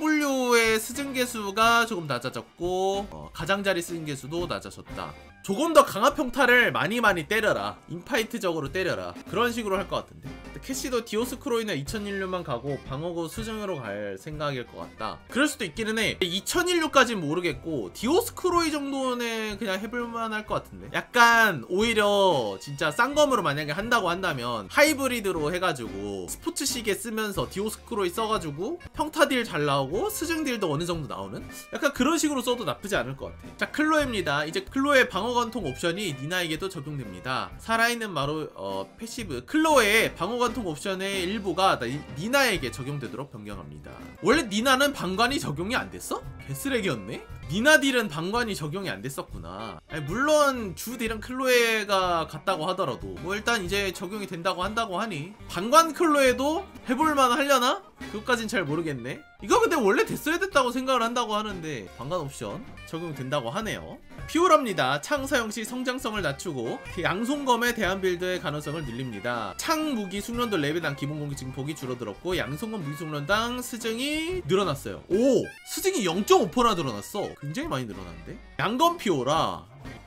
W의 스증 개수가 조금 낮아졌고, 어, 가장자리 스증 개수도 낮아졌다. 조금 더 강화 평타를 많이 많이 때려라. 인파이트적으로 때려라. 그런 식으로 할 것 같은데. 캐시도 디오스크로이나 이천일류만 가고 방어구 수증으로 갈 생각일 것 같다. 그럴 수도 있기는 해. 이천일류까지는 모르겠고 디오스크로이 정도는 그냥 해볼만 할 것 같은데. 약간 오히려 진짜 쌍검으로 만약에 한다고 한다면 하이브리드로 해가지고 스포츠 시계 쓰면서 디오스크로이 써가지고 평타딜 잘 나오고 스증딜도 어느 정도 나오는 약간 그런 식으로 써도 나쁘지 않을 것 같아. 자, 클로에입니다. 이제 클로의 방어 관통 옵션이 니나에게도 적용됩니다. 살아있는 마루 어, 패시브 클로의 방어 관통 옵션의 일부가 니나에게 적용되도록 변경합니다. 원래 니나는 방관이 적용이 안 됐어? 개쓰레기였네? 니나 딜은 방관이 적용이 안 됐었구나. 아니, 물론 주 딜은 클로에가 같다고 하더라도 뭐 일단 이제 적용이 된다고 한다고 하니 방관 클로에도 해볼만 하려나? 그것까진 잘 모르겠네. 이거 근데 원래 됐어야 됐다고 생각을 한다고 하는데 방관 옵션 적용된다고 하네요. 피오랍니다. 창 사용 시 성장성을 낮추고 양손검에 대한 빌드의 가능성을 늘립니다. 창 무기 숙련도 레벨당 기본 공격 증폭이 줄어들었고 양손검 무기 숙련당 스증이 늘어났어요. 오! 스증이 영 점 오 퍼센트나 늘어났어. 굉장히 많이 늘어났는데? 양검 피오라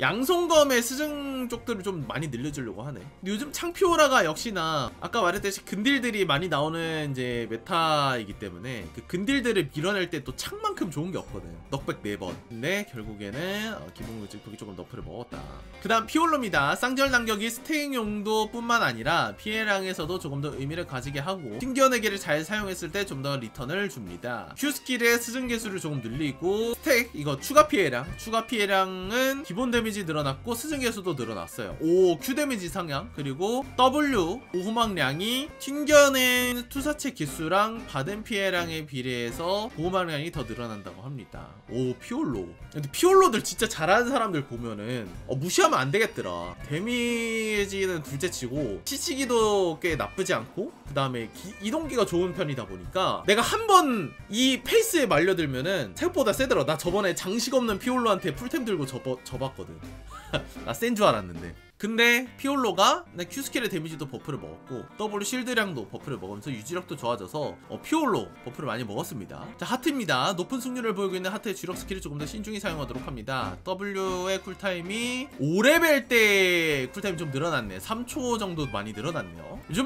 양손검의 스증 쪽들을 좀 많이 늘려주려고 하네. 근데 요즘 창피오라가 역시나 아까 말했듯이 근딜들이 많이 나오는 이제 메타이기 때문에 그 근딜들을 밀어낼 때 또 창만큼 좋은 게 없거든. 넉백 네 번. 근데 결국에는 어, 기본 증폭이 조금 너프를 먹었다. 그 다음 피올로입니다. 쌍절 단격이 스테잉 용도 뿐만 아니라 피해량에서도 조금 더 의미를 가지게 하고 튕겨내기를 잘 사용했을 때 좀 더 리턴을 줍니다. Q 스킬의 스증 개수를 조금 늘리고 스택 이거 추가 피해량 추가 피해량은 기본 데미지 늘어났고 스증 개수도 늘어났어요. 오, Q 데미지 상향. 그리고 W 보호막량이 튕겨낸 투사체 기수랑 받은 피해량에 비례해서 보호막량이 더 늘어난다고 합니다. 오, 피올로. 근데 피올로들 진짜 잘하는 사람들 보면은 어, 무시하면 안 되겠더라. 데미지는 둘째치고 치치기도 꽤 나쁘지 않고 그 다음에 이동기가 좋은 편이다 보니까 내가 한 번 이 페이스에 말려들면은 생각보다 세더라. 나 저번에 장식 없는 피올로한테 풀템 들고 접어, 접었거든. 나 센 줄 알았는데. 근데 피올로가 Q스킬의 데미지도 버프를 먹었고 W 실드량도 버프를 먹으면서 유지력도 좋아져서 어, 피올로 버프를 많이 먹었습니다. 자, 하트입니다. 높은 승률을 보이고 있는 하트의 주력 스킬을 조금 더 신중히 사용하도록 합니다. W의 쿨타임이 오 레벨 때 쿨타임이 좀 늘어났네. 삼 초 정도 많이 늘어났네요. 요즘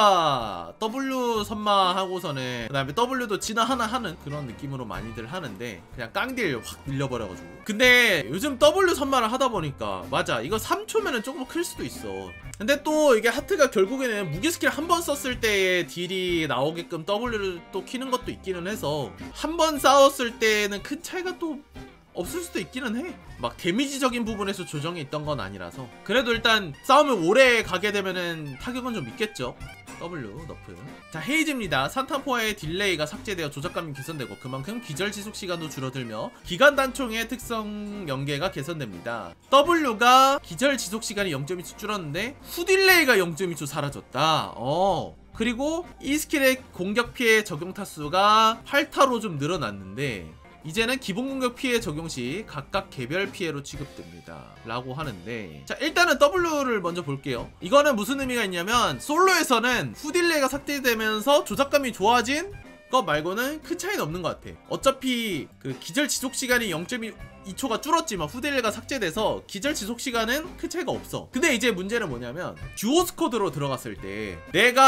하트가 W 선마하고서는 그 다음에 W도 진화 하나 하는 그런 느낌으로 많이들 하는데 그냥 깡딜 확 밀려버려가지고. 근데 요즘 W 선마를 하다 보니까 맞아, 이거 삼 초면은 조금 클 수도 있어. 근데 또 이게 하트가 결국에는 무기 스킬 한 번 썼을 때의 딜이 나오게끔 W를 또 키는 것도 있기는 해서 한 번 싸웠을 때는 큰 차이가 또 없을 수도 있기는 해. 막 데미지적인 부분에서 조정이 있던 건 아니라서. 그래도 일단 싸움을 오래 가게 되면은 타격은 좀 있겠죠. W 너프. 자, 헤이즈입니다. 산타포의 딜레이가 삭제되어 조작감이 개선되고 그만큼 기절 지속 시간도 줄어들며 기간 단총의 특성 연계가 개선됩니다. W가 기절 지속 시간이 영 점 이 초 줄었는데 후 딜레이가 영 점 이 초 사라졌다. 어. 그리고 이 스킬의 공격 피해 적용 타수가 팔 타로 좀 늘어났는데 이제는 기본 공격 피해 적용 시 각각 개별 피해로 취급됩니다 라고 하는데, 자, 일단은 W를 먼저 볼게요. 이거는 무슨 의미가 있냐면 솔로에서는 후딜레이가 삭제되면서 조작감이 좋아진 거 말고는 큰 차이는 없는 것 같아. 어차피 그 기절 지속 시간이 영 점 이 초가 줄었지만 후딜레이가 삭제돼서 기절 지속 시간은 큰 차이가 없어. 근데 이제 문제는 뭐냐면 듀오 스쿼드로 들어갔을 때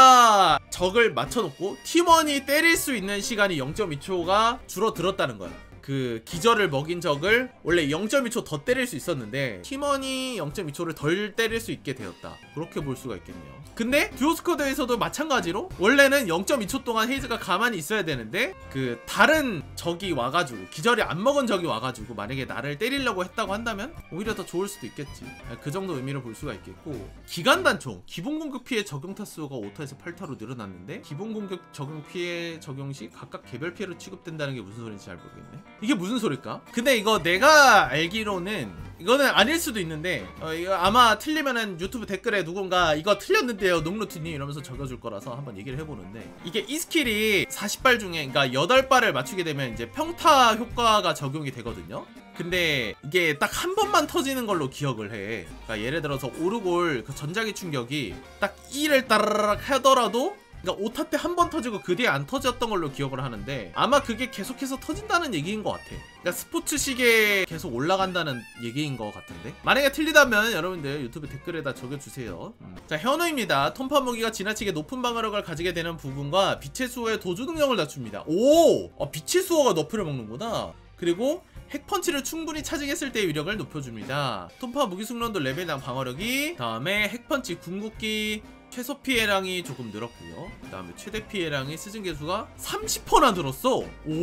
내가 적을 맞춰놓고 팀원이 때릴 수 있는 시간이 영 점 이 초가 줄어들었다는 거야. 그 기절을 먹인 적을 원래 영 점 이 초 더 때릴 수 있었는데 팀원이 영 점 이 초를 덜 때릴 수 있게 되었다. 그렇게 볼 수가 있겠네요. 근데 듀오 스쿼드에서도 마찬가지로 원래는 영 점 이 초 동안 헤이즈가 가만히 있어야 되는데 그 다른 적이 와가지고 기절이 안 먹은 적이 와가지고 만약에 나를 때리려고 했다고 한다면 오히려 더 좋을 수도 있겠지. 그 정도 의미를 볼 수가 있겠고, 기간 단총 기본 공격 피해 적용 타수가 오 타에서 팔 타로 늘어났는데 기본 공격 적용 피해 적용 시 각각 개별 피해로 취급된다는 게 무슨 소리인지 잘 모르겠네. 이게 무슨 소릴까? 근데 이거 내가 알기로는 이거는 아닐 수도 있는데 어, 이거 아마 틀리면은 유튜브 댓글에 누군가 이거 틀렸는데요 농루트님 이러면서 적어줄 거라서 한번 얘기를 해보는데, 이게 이 스킬이 사십 발 중에 그러니까 여덟 발을 맞추게 되면 이제 평타 효과가 적용이 되거든요. 근데 이게 딱 한 번만 터지는 걸로 기억을 해. 그러니까 예를 들어서 오르골 그 전자기 충격이 딱 이를 따라락 하더라도 그러니까 오 타 때 한 번 터지고 그 뒤에 안 터졌던 걸로 기억을 하는데 아마 그게 계속해서 터진다는 얘기인 것 같아. 그러니까 스포츠식에 계속 올라간다는 얘기인 것 같은데, 만약에 틀리다면 여러분들 유튜브 댓글에다 적어주세요. 음. 자, 현우입니다. 톤파 무기가 지나치게 높은 방어력을 가지게 되는 부분과 빛의 수호의 도주 능력을 낮춥니다. 오! 아, 빛의 수호가 너프를 먹는구나. 그리고 핵펀치를 충분히 차징했을 때의 위력을 높여줍니다. 톤파 무기 숙련도 레벨당 방어력이, 다음에 핵펀치 궁극기 최소 피해량이 조금 늘었고요. 그 다음에 최대 피해량이 스승 개수가 삼십 퍼센트나 늘었어.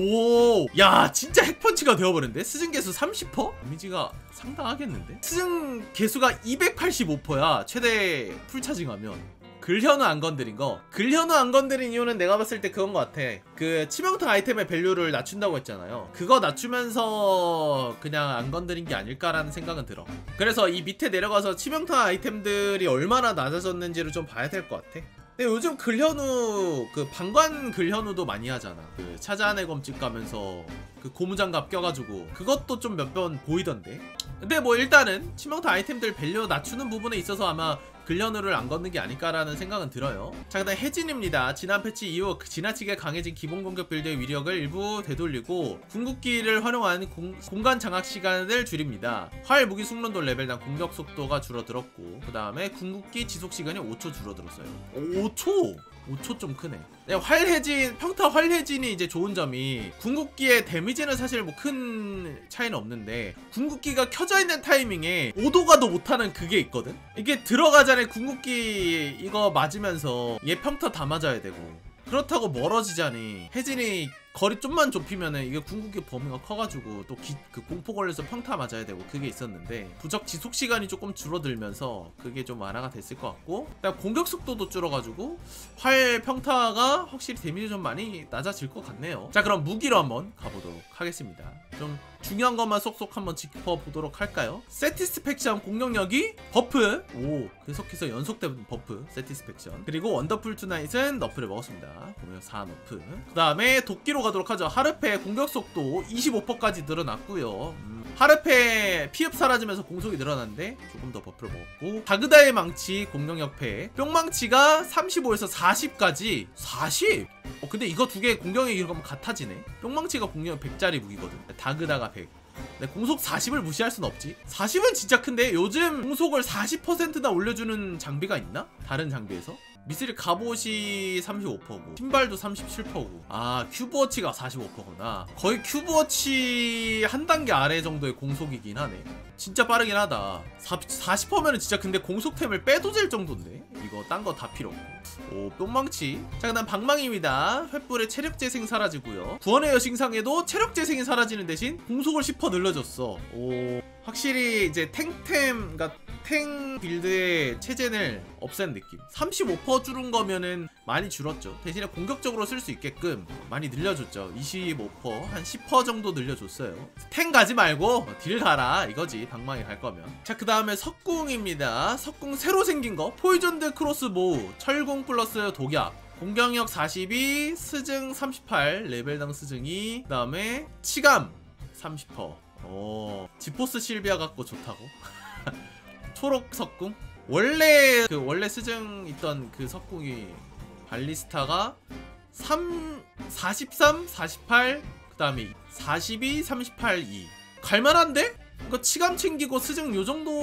오, 야, 진짜 핵펀치가 되어버렸는데? 스승 개수 삼십 퍼센트? 데미지가 상당하겠는데? 스승 개수가 이백팔십오 퍼센트야 최대 풀차징하면. 글현우 안 건드린 거, 글현우 안 건드린 이유는 내가 봤을 때 그건 것 같아. 그 치명타 아이템의 밸류를 낮춘다고 했잖아요. 그거 낮추면서 그냥 안 건드린 게 아닐까라는 생각은 들어. 그래서 이 밑에 내려가서 치명타 아이템들이 얼마나 낮아졌는지를 좀 봐야 될 것 같아. 근데 요즘 글현우 그 방관 글현우도 많이 하잖아. 그 차자안의 검집 가면서 그 고무장갑 껴가지고 그것도 좀 몇 번 보이던데. 근데 뭐 일단은 치명타 아이템들 밸류 낮추는 부분에 있어서 아마 글현우를 안 걷는 게 아닐까라는 생각은 들어요. 자, 그다음 혜진입니다. 지난 패치 이후 지나치게 강해진 기본 공격 빌드의 위력을 일부 되돌리고 궁극기를 활용한 공, 공간 장악 시간을 줄입니다. 활 무기 숙련도 레벨당 공격 속도가 줄어들었고, 그 다음에 궁극기 지속 시간이 오 초 줄어들었어요. 오 초? 오 초 좀 크네. 네, 활해진, 평타 활해진이 이제 좋은 점이 궁극기의 데미지는 사실 뭐 큰 차이는 없는데 궁극기가 켜져 있는 타이밍에 오도가도 못하는 그게 있거든? 이게 들어가자니 궁극기 이거 맞으면서 얘 평타 다 맞아야 되고, 그렇다고 멀어지자니 혜진이 거리 좀만 좁히면은 이게 궁극기 범위가 커가지고 또 그 공포 걸려서 평타 맞아야 되고 그게 있었는데 부적 지속 시간이 조금 줄어들면서 그게 좀 완화가 됐을 것 같고, 그다음 공격 속도도 줄어가지고 활 평타가 확실히 데미지 좀 많이 낮아질 것 같네요. 자, 그럼 무기로 한번 가보도록 하겠습니다. 좀 중요한 것만 쏙쏙 한번 짚어보도록 할까요? 세티스팩션 공격력이 버프, 오, 계속해서 연속된 버프 세티스팩션. 그리고 원더풀 투나잇은 너프를 먹었습니다. 공격 사 너프. 그 다음에 도끼로 가도록 하죠. 하르페 공격 속도 이십오 퍼센트까지 늘어났고요. 음, 하르페 피흡 사라지면서 공속이 늘어났는데 조금 더 버프를 먹었고, 다그다의 망치 공격력 패 뿅망치가 삼십오에서 사십까지 사십? 어 근데 이거 두 개 공격력이 이러면 같아지네. 뿅망치가 공격력 백짜리 무기거든. 다그다가 백. 근데 공속 사십을 무시할 순 없지. 사십은 진짜 큰데 요즘 공속을 사십 퍼센트나 올려주는 장비가 있나? 다른 장비에서? 미스릴 갑옷이 삼십오 퍼센트고 신발도 삼십칠 퍼센트고 아 큐브워치가 사십오 퍼센트구나. 거의 큐브워치 한 단계 아래 정도의 공속이긴 하네. 진짜 빠르긴 하다. 사십 퍼센트면은 진짜 근데 공속템을 빼도 될 정도인데 이거 딴 거 다 필요 없고. 오 뿅망치. 자 그다음 방망이입니다. 횃불의 체력 재생 사라지고요. 구원의 여신상에도 체력 재생이 사라지는 대신 공속을 십 퍼센트 늘려줬어. 오 확실히 이제 탱템 그러니까 탱 빌드의 체젠을 없앤 느낌. 삼십오 퍼센트 줄은 거면은 많이 줄었죠. 대신에 공격적으로 쓸 수 있게끔 많이 늘려줬죠. 이십오 퍼센트 한 십 퍼센트 정도 늘려줬어요. 탱 가지 말고 딜 가라 이거지 방망이 갈 거면. 자 그 다음에 석궁입니다. 석궁 새로 생긴 거 포이전드 크로스보우 철궁 플러스 독약 공격력 사십이 스증 삼십팔 레벨당 스증이 그 다음에 치감 삼십 퍼센트. 오 지포스 실비아 갖고 좋다고? 초록 석궁? 원래 그 원래 스증 있던 그 석궁이 발리스타가 삼, 사십삼, 사십팔 그 다음에 사십이, 삼십팔, 이 갈만한데? 이거 치감 챙기고 스증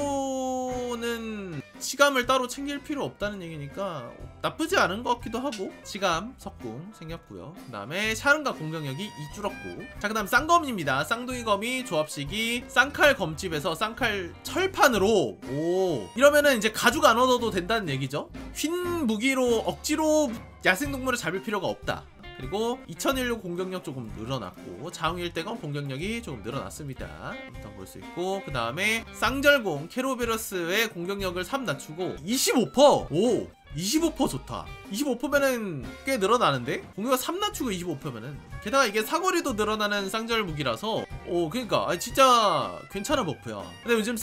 요정도는 치감을 따로 챙길 필요 없다는 얘기니까 나쁘지 않은 것 같기도 하고. 치감 석궁 생겼고요. 그 다음에 샤른가 공격력이 이 줄었고. 자 그 다음 쌍검입니다. 쌍둥이 검이 조합식이 쌍칼 검집에서 쌍칼 철판으로. 오 이러면은 이제 가죽 안 얻어도 된다는 얘기죠. 휜 무기로 억지로 야생동물을 잡을 필요가 없다. 그리고 이천십육 공격력 조금 늘어났고 자웅일대검 공격력이 조금 늘어났습니다. 일단 볼 수 있고 그 다음에 쌍절공 케로베러스의 공격력을 삼 낮추고 이십오 퍼센트! 오! 이십오 퍼센트 좋다. 이십오 퍼센트면은 꽤 늘어나는데? 공격력 삼 낮추고 이십오 퍼센트면은 게다가 이게 사거리도 늘어나는 쌍절 무기라서 오 그니까 아니, 진짜 괜찮은 버프야. 근데 요즘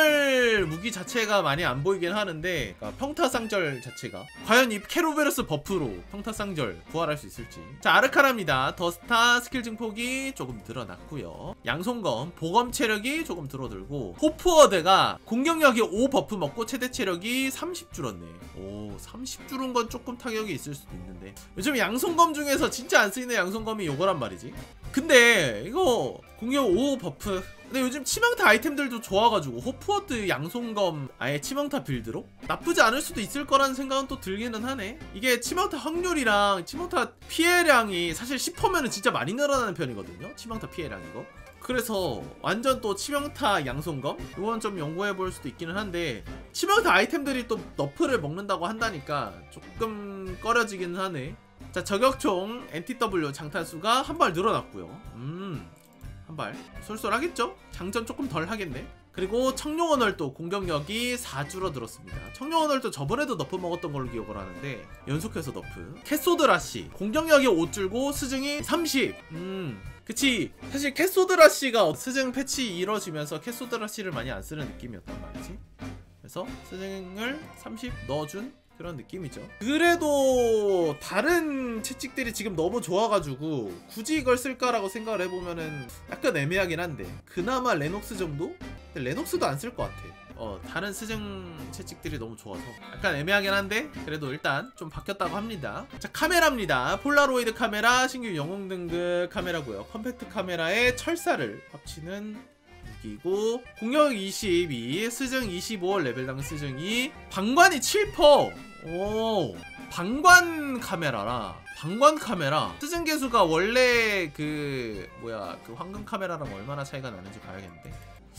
쌍절 무기 자체가 많이 안 보이긴 하는데 그러니까 평타 쌍절 자체가 과연 이 케로베러스 버프로 평타 쌍절 부활할 수 있을지. 자 아르카나입니다. 더스타 스킬 증폭이 조금 늘어났고요. 양손검 보검 체력이 조금 줄어들고 호프워드가 공격력이 오 버프 먹고 최대 체력이 삼십 줄었네. 오 삼십 줄은 건 조금 타격이 있을 수도 있는데 요즘 양손검 중에서 진짜 안 쓰이는 양손검이 요거란 말이지. 근데 이거 공격 오 버프. 근데 요즘 치명타 아이템들도 좋아가지고 호프워드 양손검 아예 치명타 빌드로 나쁘지 않을 수도 있을 거라는 생각은 또 들기는 하네. 이게 치명타 확률이랑 치명타 피해량이 사실 십 퍼센트면은 진짜 많이 늘어나는 편이거든요. 치명타 피해량 이거. 그래서 완전 또 치명타 양손검? 이건 좀 연구해볼 수도 있기는 한데 치명타 아이템들이 또 너프를 먹는다고 한다니까 조금 꺼려지기는 하네. 자 저격총 엔티더블유 장탄수가 한 발 늘어났고요. 음 한 발 쏠쏠하겠죠? 장전 조금 덜 하겠네. 그리고 청룡언월도 공격력이 사 줄어들었습니다. 청룡언월도 저번에도 너프 먹었던 걸로 기억을 하는데 연속해서 너프. 캐소드라시 공격력이 오 줄고 스증이 삼십. 음 그치 사실 캐소드라시가 스증 패치 이뤄지면서 캐소드라시를 많이 안 쓰는 느낌이었단 말이지. 그래서 스증을 삼십 넣어준 그런 느낌이죠. 그래도 다른 채찍들이 지금 너무 좋아가지고 굳이 이걸 쓸까라고 생각을 해보면은 약간 애매하긴 한데 그나마 레녹스 정도? 근데 레녹스도 안 쓸 것 같아. 어 다른 스증 채찍들이 너무 좋아서 약간 애매하긴 한데 그래도 일단 좀 바뀌었다고 합니다. 자 카메라입니다. 폴라로이드 카메라 신규 영웅 등급 카메라고요. 컴팩트 카메라에 철사를 합치는 무기고 공격 이십이 스증 이십오 레벨당 스증이 방관이 칠 퍼센트. 오 방관 카메라라. 방관 카메라 스증 개수가 원래 그 뭐야 그 황금 카메라랑 얼마나 차이가 나는지 봐야겠는데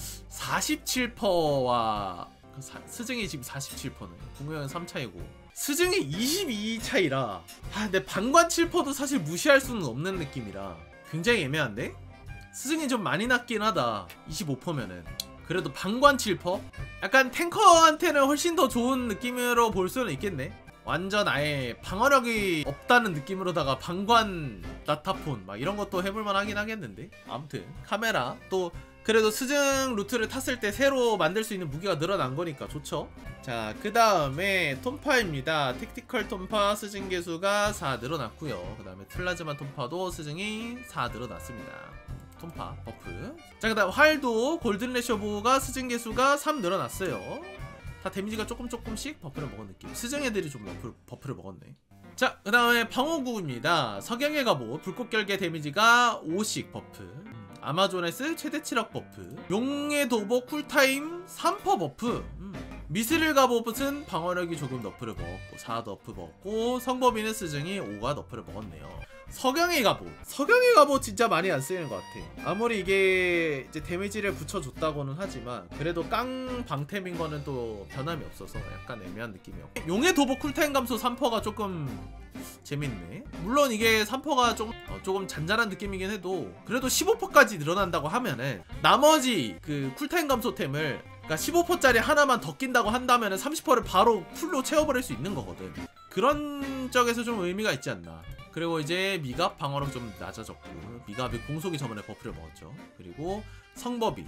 사십칠 퍼센트와 그 스증이 지금 사십칠 퍼센트는 공격은 삼 차이고 스증이 이십이 차이라. 아 근데 방관 칠 퍼센트도 사실 무시할 수는 없는 느낌이라 굉장히 애매한데? 스증이 좀 많이 낮긴 하다. 이십오 퍼센트면은 그래도 방관 칠 퍼센트? 약간 탱커한테는 훨씬 더 좋은 느낌으로 볼 수는 있겠네. 완전 아예 방어력이 없다는 느낌으로다가 방관 나타폰 막 이런 것도 해볼만 하긴 하겠는데. 아무튼 카메라 또 그래도 스증 루트를 탔을 때 새로 만들 수 있는 무기가 늘어난 거니까 좋죠. 자 그 다음에 톰파입니다. 택티컬 톰파 스증 개수가 사 늘어났고요. 그 다음에 플라즈마 톰파도 스증이 사 늘어났습니다. 스톰파 버프. 자, 그 다음 활도 골든 레셔보가 스승 개수가 삼 늘어났어요. 다 데미지가 조금 조금씩 버프를 먹은 느낌. 스승 애들이 좀 버프, 버프를 먹었네. 자, 그 다음에 방어구입니다. 석양의 갑옷 불꽃결계 데미지가 오씩 버프. 아마조네스 최대 치력 버프. 용의 도복 쿨타임 삼 퍼센트 버프. 음. 미스릴 갑옷은 방어력이 조금 너프를 먹었고 사 너프 먹었고 성범이는 스승이 오가 너프를 먹었네요. 석양의 갑옷. 석양의 갑옷 진짜 많이 안 쓰이는 것 같아. 아무리 이게 이제 데미지를 붙여줬다고는 하지만 그래도 깡 방템인 거는 또 변함이 없어서 약간 애매한 느낌이요. 용의 도복 쿨타임 감소 삼 퍼센트가 조금 재밌네. 물론 이게 삼 퍼센트가 조금, 어, 조금 잔잔한 느낌이긴 해도 그래도 십오 퍼센트까지 늘어난다고 하면은 나머지 그 쿨타임 감소템을 그러니까 십오 퍼센트짜리 하나만 더 낀다고 한다면은 삼십 퍼센트를 바로 풀로 채워버릴 수 있는 거거든. 그런 쪽에서 좀 의미가 있지 않나. 그리고 이제 미갑 방어력 좀 낮아졌고 미갑이 공속이 저번에 버프를 먹었죠. 그리고 성법이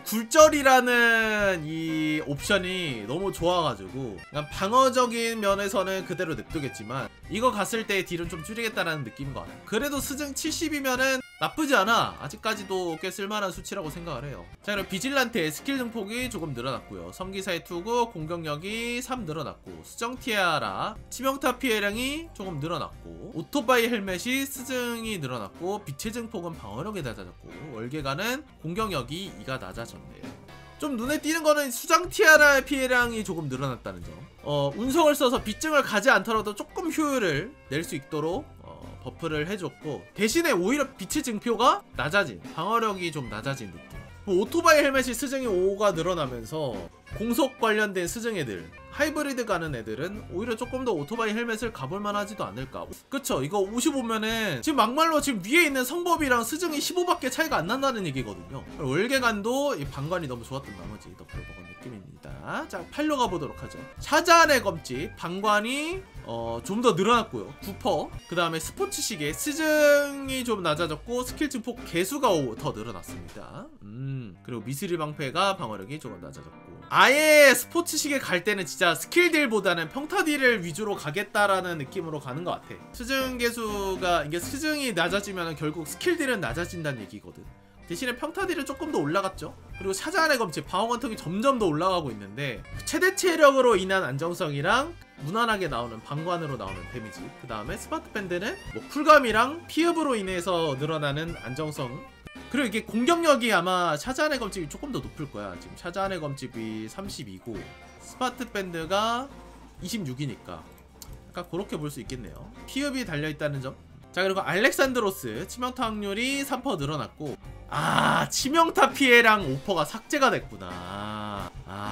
굴절이라는 이 옵션이 너무 좋아가지고 그냥 방어적인 면에서는 그대로 냅두겠지만 이거 갔을 때 딜은 좀 줄이겠다라는 느낌인 것 같아요. 그래도 스승 칠십이면은 나쁘지 않아. 아직까지도 꽤 쓸만한 수치라고 생각을 해요. 자, 그럼 비질란테 스킬 증폭이 조금 늘어났고요. 성기사의 투구 공격력이 삼 늘어났고 수정 티아라 치명타 피해량이 조금 늘어났고 오토바이 헬멧이 스승이 늘어났고 빛의 증폭은 방어력이 낮아졌고 월계가는 공격력이 이가 낮아졌네요. 좀 눈에 띄는 거는 수정 티아라의 피해량이 조금 늘어났다는 점. 어, 운석을 써서 빛증을 가지 않더라도 조금 효율을 낼 수 있도록 어, 버프를 해줬고 대신에 오히려 빛의 증표가 낮아진, 방어력이 좀 낮아진 느낌. 뭐 오토바이 헬멧이 스승이 오가 늘어나면서 공속 관련된 스승 애들 하이브리드 가는 애들은 오히려 조금 더 오토바이 헬멧을 가볼만 하지도 않을까. 그쵸, 이거 오십오면은 지금 막말로 지금 위에 있는 성법이랑 스승이 십오밖에 차이가 안 난다는 얘기거든요. 월계관도 이 방관이 너무 좋았던 나머지 너프를 먹은 느낌입니다. 자, 팔로 가보도록 하죠. 샤잔의 검집 방관이 어, 좀 더 늘어났고요. 구 퍼센트. 그 다음에 스포츠 시계 스승이 좀 낮아졌고 스킬 증폭 개수가 더 늘어났습니다. 음, 그리고 미스릴 방패가 방어력이 조금 낮아졌고 아예 스포츠 시계 갈 때는 진짜 스킬 딜보다는 평타 딜을 위주로 가겠다라는 느낌으로 가는 것 같아. 스승 개수가 이게 스승이 낮아지면 결국 스킬 딜은 낮아진다는 얘기거든. 대신에 평타 딜은 조금 더 올라갔죠. 그리고 샤잔의 검집 방어 관통이 점점 더 올라가고 있는데 최대 체력으로 인한 안정성이랑 무난하게 나오는 방관으로 나오는 데미지, 그 다음에 스마트 밴드는 뭐 쿨감이랑 피흡으로 인해서 늘어나는 안정성, 그리고 이게 공격력이 아마 샤잔의 검집이 조금 더 높을 거야. 지금 샤잔의 검집이 삼십이고 스마트 밴드가 이십육이니까 약간 그렇게 볼 수 있겠네요. 피흡이 달려있다는 점. 자, 그리고 알렉산드로스 치명타 확률이 삼 퍼센트 늘어났고 아, 치명타 피해량 오 퍼센트가 삭제가 됐구나.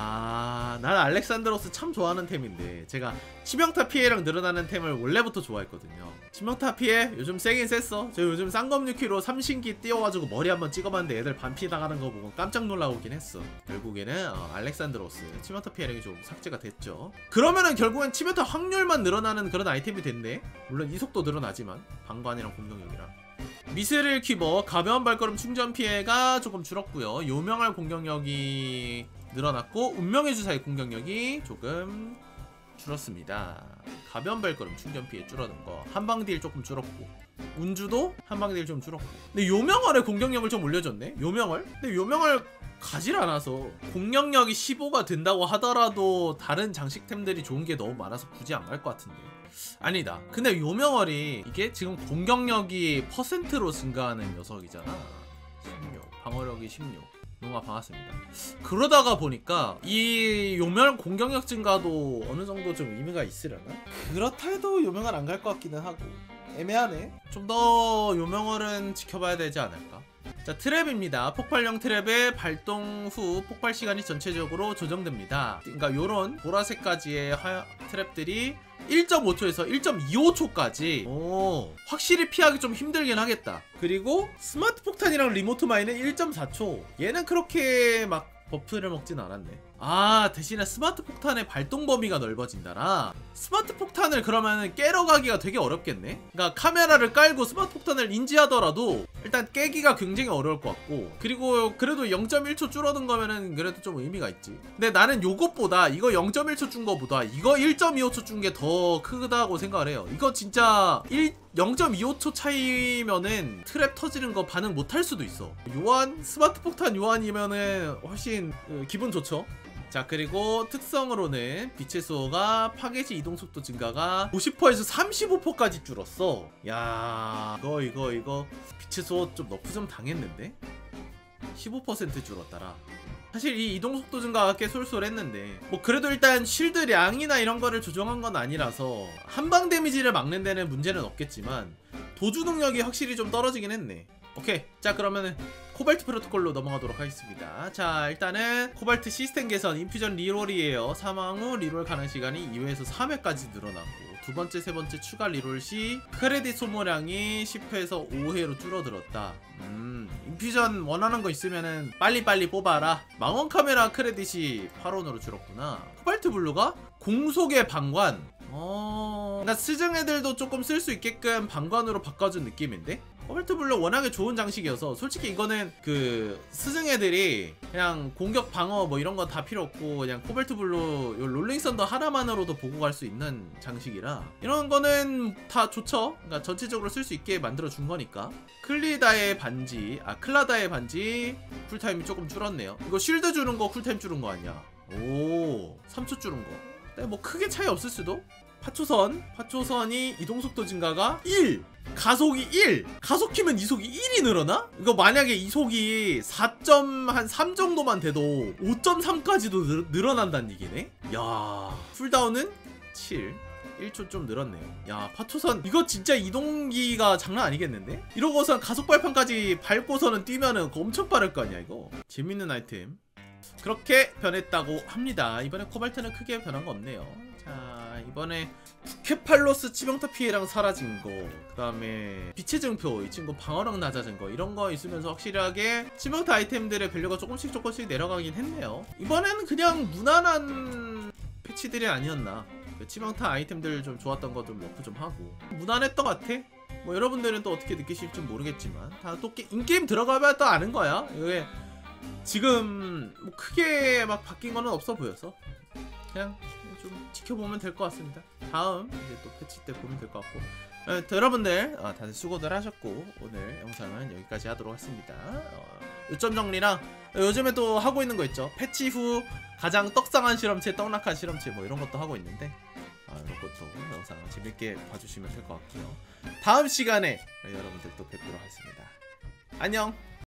아, 나는 알렉산드로스 참 좋아하는 템인데 제가 치명타 피해량 늘어나는 템을 원래부터 좋아했거든요. 치명타 피해 요즘 세긴 셌어. 저 요즘 쌍검유키로 삼신기 띄워가지고 머리 한번 찍어봤는데 애들 반피 나가는 거 보고 깜짝 놀라고긴 했어. 결국에는 어, 알렉산드로스 치명타 피해량이 좀 삭제가 됐죠. 그러면은 결국엔 치명타 확률만 늘어나는 그런 아이템이 됐네. 물론 이속도 늘어나지만 방관이랑 공격력이랑. 미스릴 퀴버 가벼운 발걸음 충전 피해가 조금 줄었고요. 요명할 공격력이 늘어났고 운명의 주사의 공격력이 조금 줄었습니다. 가벼운 발걸음 충전 피해 줄어든 거, 한방 딜 조금 줄었고 운주도 한방 딜 좀 줄었고. 근데 요명월의 공격력을 좀 올려줬네. 요명월? 근데 요명월 가질 않아서 공격력이 십오가 된다고 하더라도 다른 장식템들이 좋은 게 너무 많아서 굳이 안 갈 것 같은데. 아니다. 근데 요명월이 이게 지금 공격력이 퍼센트로 증가하는 녀석이잖아. 십육, 방어력이 십육. 너무 반갑습니다. 그러다가 보니까 이 요명 공격력 증가도 어느 정도 좀 의미가 있으려나? 그렇다 해도 요명은 안 갈 것 같기는 하고 애매하네. 좀 더 요명월은 지켜봐야 되지 않을까? 자, 트랩입니다. 폭발형 트랩의 발동 후 폭발 시간이 전체적으로 조정됩니다. 그러니까 요런 보라색까지의 하... 트랩들이 일 점 오 초에서 일 점 이오 초까지 오, 확실히 피하기 좀 힘들긴 하겠다. 그리고 스마트 폭탄이랑 리모트 마인은 일 점 사 초. 얘는 그렇게 막 버프를 먹진 않았네. 아 대신에 스마트 폭탄의 발동 범위가 넓어진다라. 스마트 폭탄을 그러면 깨러 가기가 되게 어렵겠네. 그러니까 카메라를 깔고 스마트 폭탄을 인지하더라도 일단 깨기가 굉장히 어려울 것 같고, 그리고 그래도 영 점 일 초 줄어든 거면은 그래도 좀 의미가 있지. 근데 나는 요것보다 이거 영 점 일 초 준 거보다 이거 일 점 이오 초 준 게 더 크다고 생각을 해요. 이거 진짜 영 점 이오 초 차이면은 트랩 터지는 거 반응 못할 수도 있어. 요한 스마트 폭탄 요한이면은 훨씬 그, 기분 좋죠. 자 그리고 특성으로는 빛의 수호가 파괴시 이동속도 증가가 오십 퍼센트에서 삼십오 퍼센트까지 줄었어. 야 이거 이거 이거 빛의 수호 좀 너프 좀 당했는데? 십오 퍼센트 줄었더라. 사실 이 이동속도 증가가 꽤 쏠쏠했는데 뭐 그래도 일단 쉴드량이나 이런 거를 조정한 건 아니라서 한방 데미지를 막는 데는 문제는 없겠지만 도주 능력이 확실히 좀 떨어지긴 했네. 오케이, 자 그러면은 코발트 프로토콜로 넘어가도록 하겠습니다. 자 일단은 코발트 시스템 개선 인퓨전 리롤이에요. 사망 후 리롤 가능 시간이 이 회에서 삼 회까지 늘어났고, 두 번째 세 번째 추가 리롤 시 크레딧 소모량이 십 회에서 오 회로 줄어들었다. 음 인퓨전 원하는 거 있으면은 빨리빨리 뽑아라. 망원 카메라 크레딧이 팔 원으로 줄었구나. 코발트 블루가 공속의 방관, 어... 그러니까 스승 애들도 조금 쓸 수 있게끔 방관으로 바꿔준 느낌인데? 코발트 블루 워낙에 좋은 장식이어서 솔직히 이거는 그 스승 애들이 그냥 공격 방어 뭐 이런 건 다 필요 없고 그냥 코발트 블루 요 롤링 썬더 하나만으로도 보고 갈 수 있는 장식이라 이런 거는 다 좋죠. 그러니까 전체적으로 쓸 수 있게 만들어 준 거니까. 클리다의 반지, 아 클라다의 반지 쿨타임이 조금 줄었네요. 이거 쉴드 주는 거 쿨타임 줄은 거 아니야? 오 삼 초 줄은 거. 근데 뭐 크게 차이 없을 수도? 파초선, 파초선이 이동속도 증가가 일! 가속이 일! 가속 키면 이속이 일이 늘어나? 이거 만약에 이속이 사 점 삼 정도만 돼도 오 점 삼까지도 늘, 늘어난다는 얘기네? 야 쿨다운은 칠. 일 초 좀 늘었네요. 야 파초선 이거 진짜 이동기가 장난 아니겠는데? 이러고선 가속 발판까지 밟고서는 뛰면은 엄청 빠를 거 아니야 이거. 재밌는 아이템 그렇게 변했다고 합니다. 이번에 코발트는 크게 변한 거 없네요. 자 이번에 부케팔로스 치명타 피해량 사라진 거, 그 다음에 빛의 증표 이 친구 방어력 낮아진 거, 이런 거 있으면서 확실하게 치명타 아이템들의 밸류가 조금씩 조금씩 내려가긴 했네요. 이번에는 그냥 무난한 패치들이 아니었나. 그 치명타 아이템들 좀 좋았던 거 좀 러프 좀 하고 무난했던 것 같아. 뭐 여러분들은 또 어떻게 느끼실지 모르겠지만 다 또 인게임 들어가면 또 아는 거야. 이게 지금 뭐 크게 막 바뀐 거는 없어 보여서 그냥 좀 지켜보면 될 것 같습니다. 다음 이제 또 패치 때 보면 될 것 같고, 에, 여러분들 어, 다들 수고들 하셨고 오늘 영상은 여기까지 하도록 하겠습니다. 어, 요점 정리랑 요즘에 또 하고 있는 거 있죠. 패치 후 가장 떡상한 실험체, 떡락한 실험체 뭐 이런 것도 하고 있는데 어, 이런 것도 영상 재밌게 봐주시면 될 것 같고요. 다음 시간에 여러분들 또 뵙도록 하겠습니다. 안녕.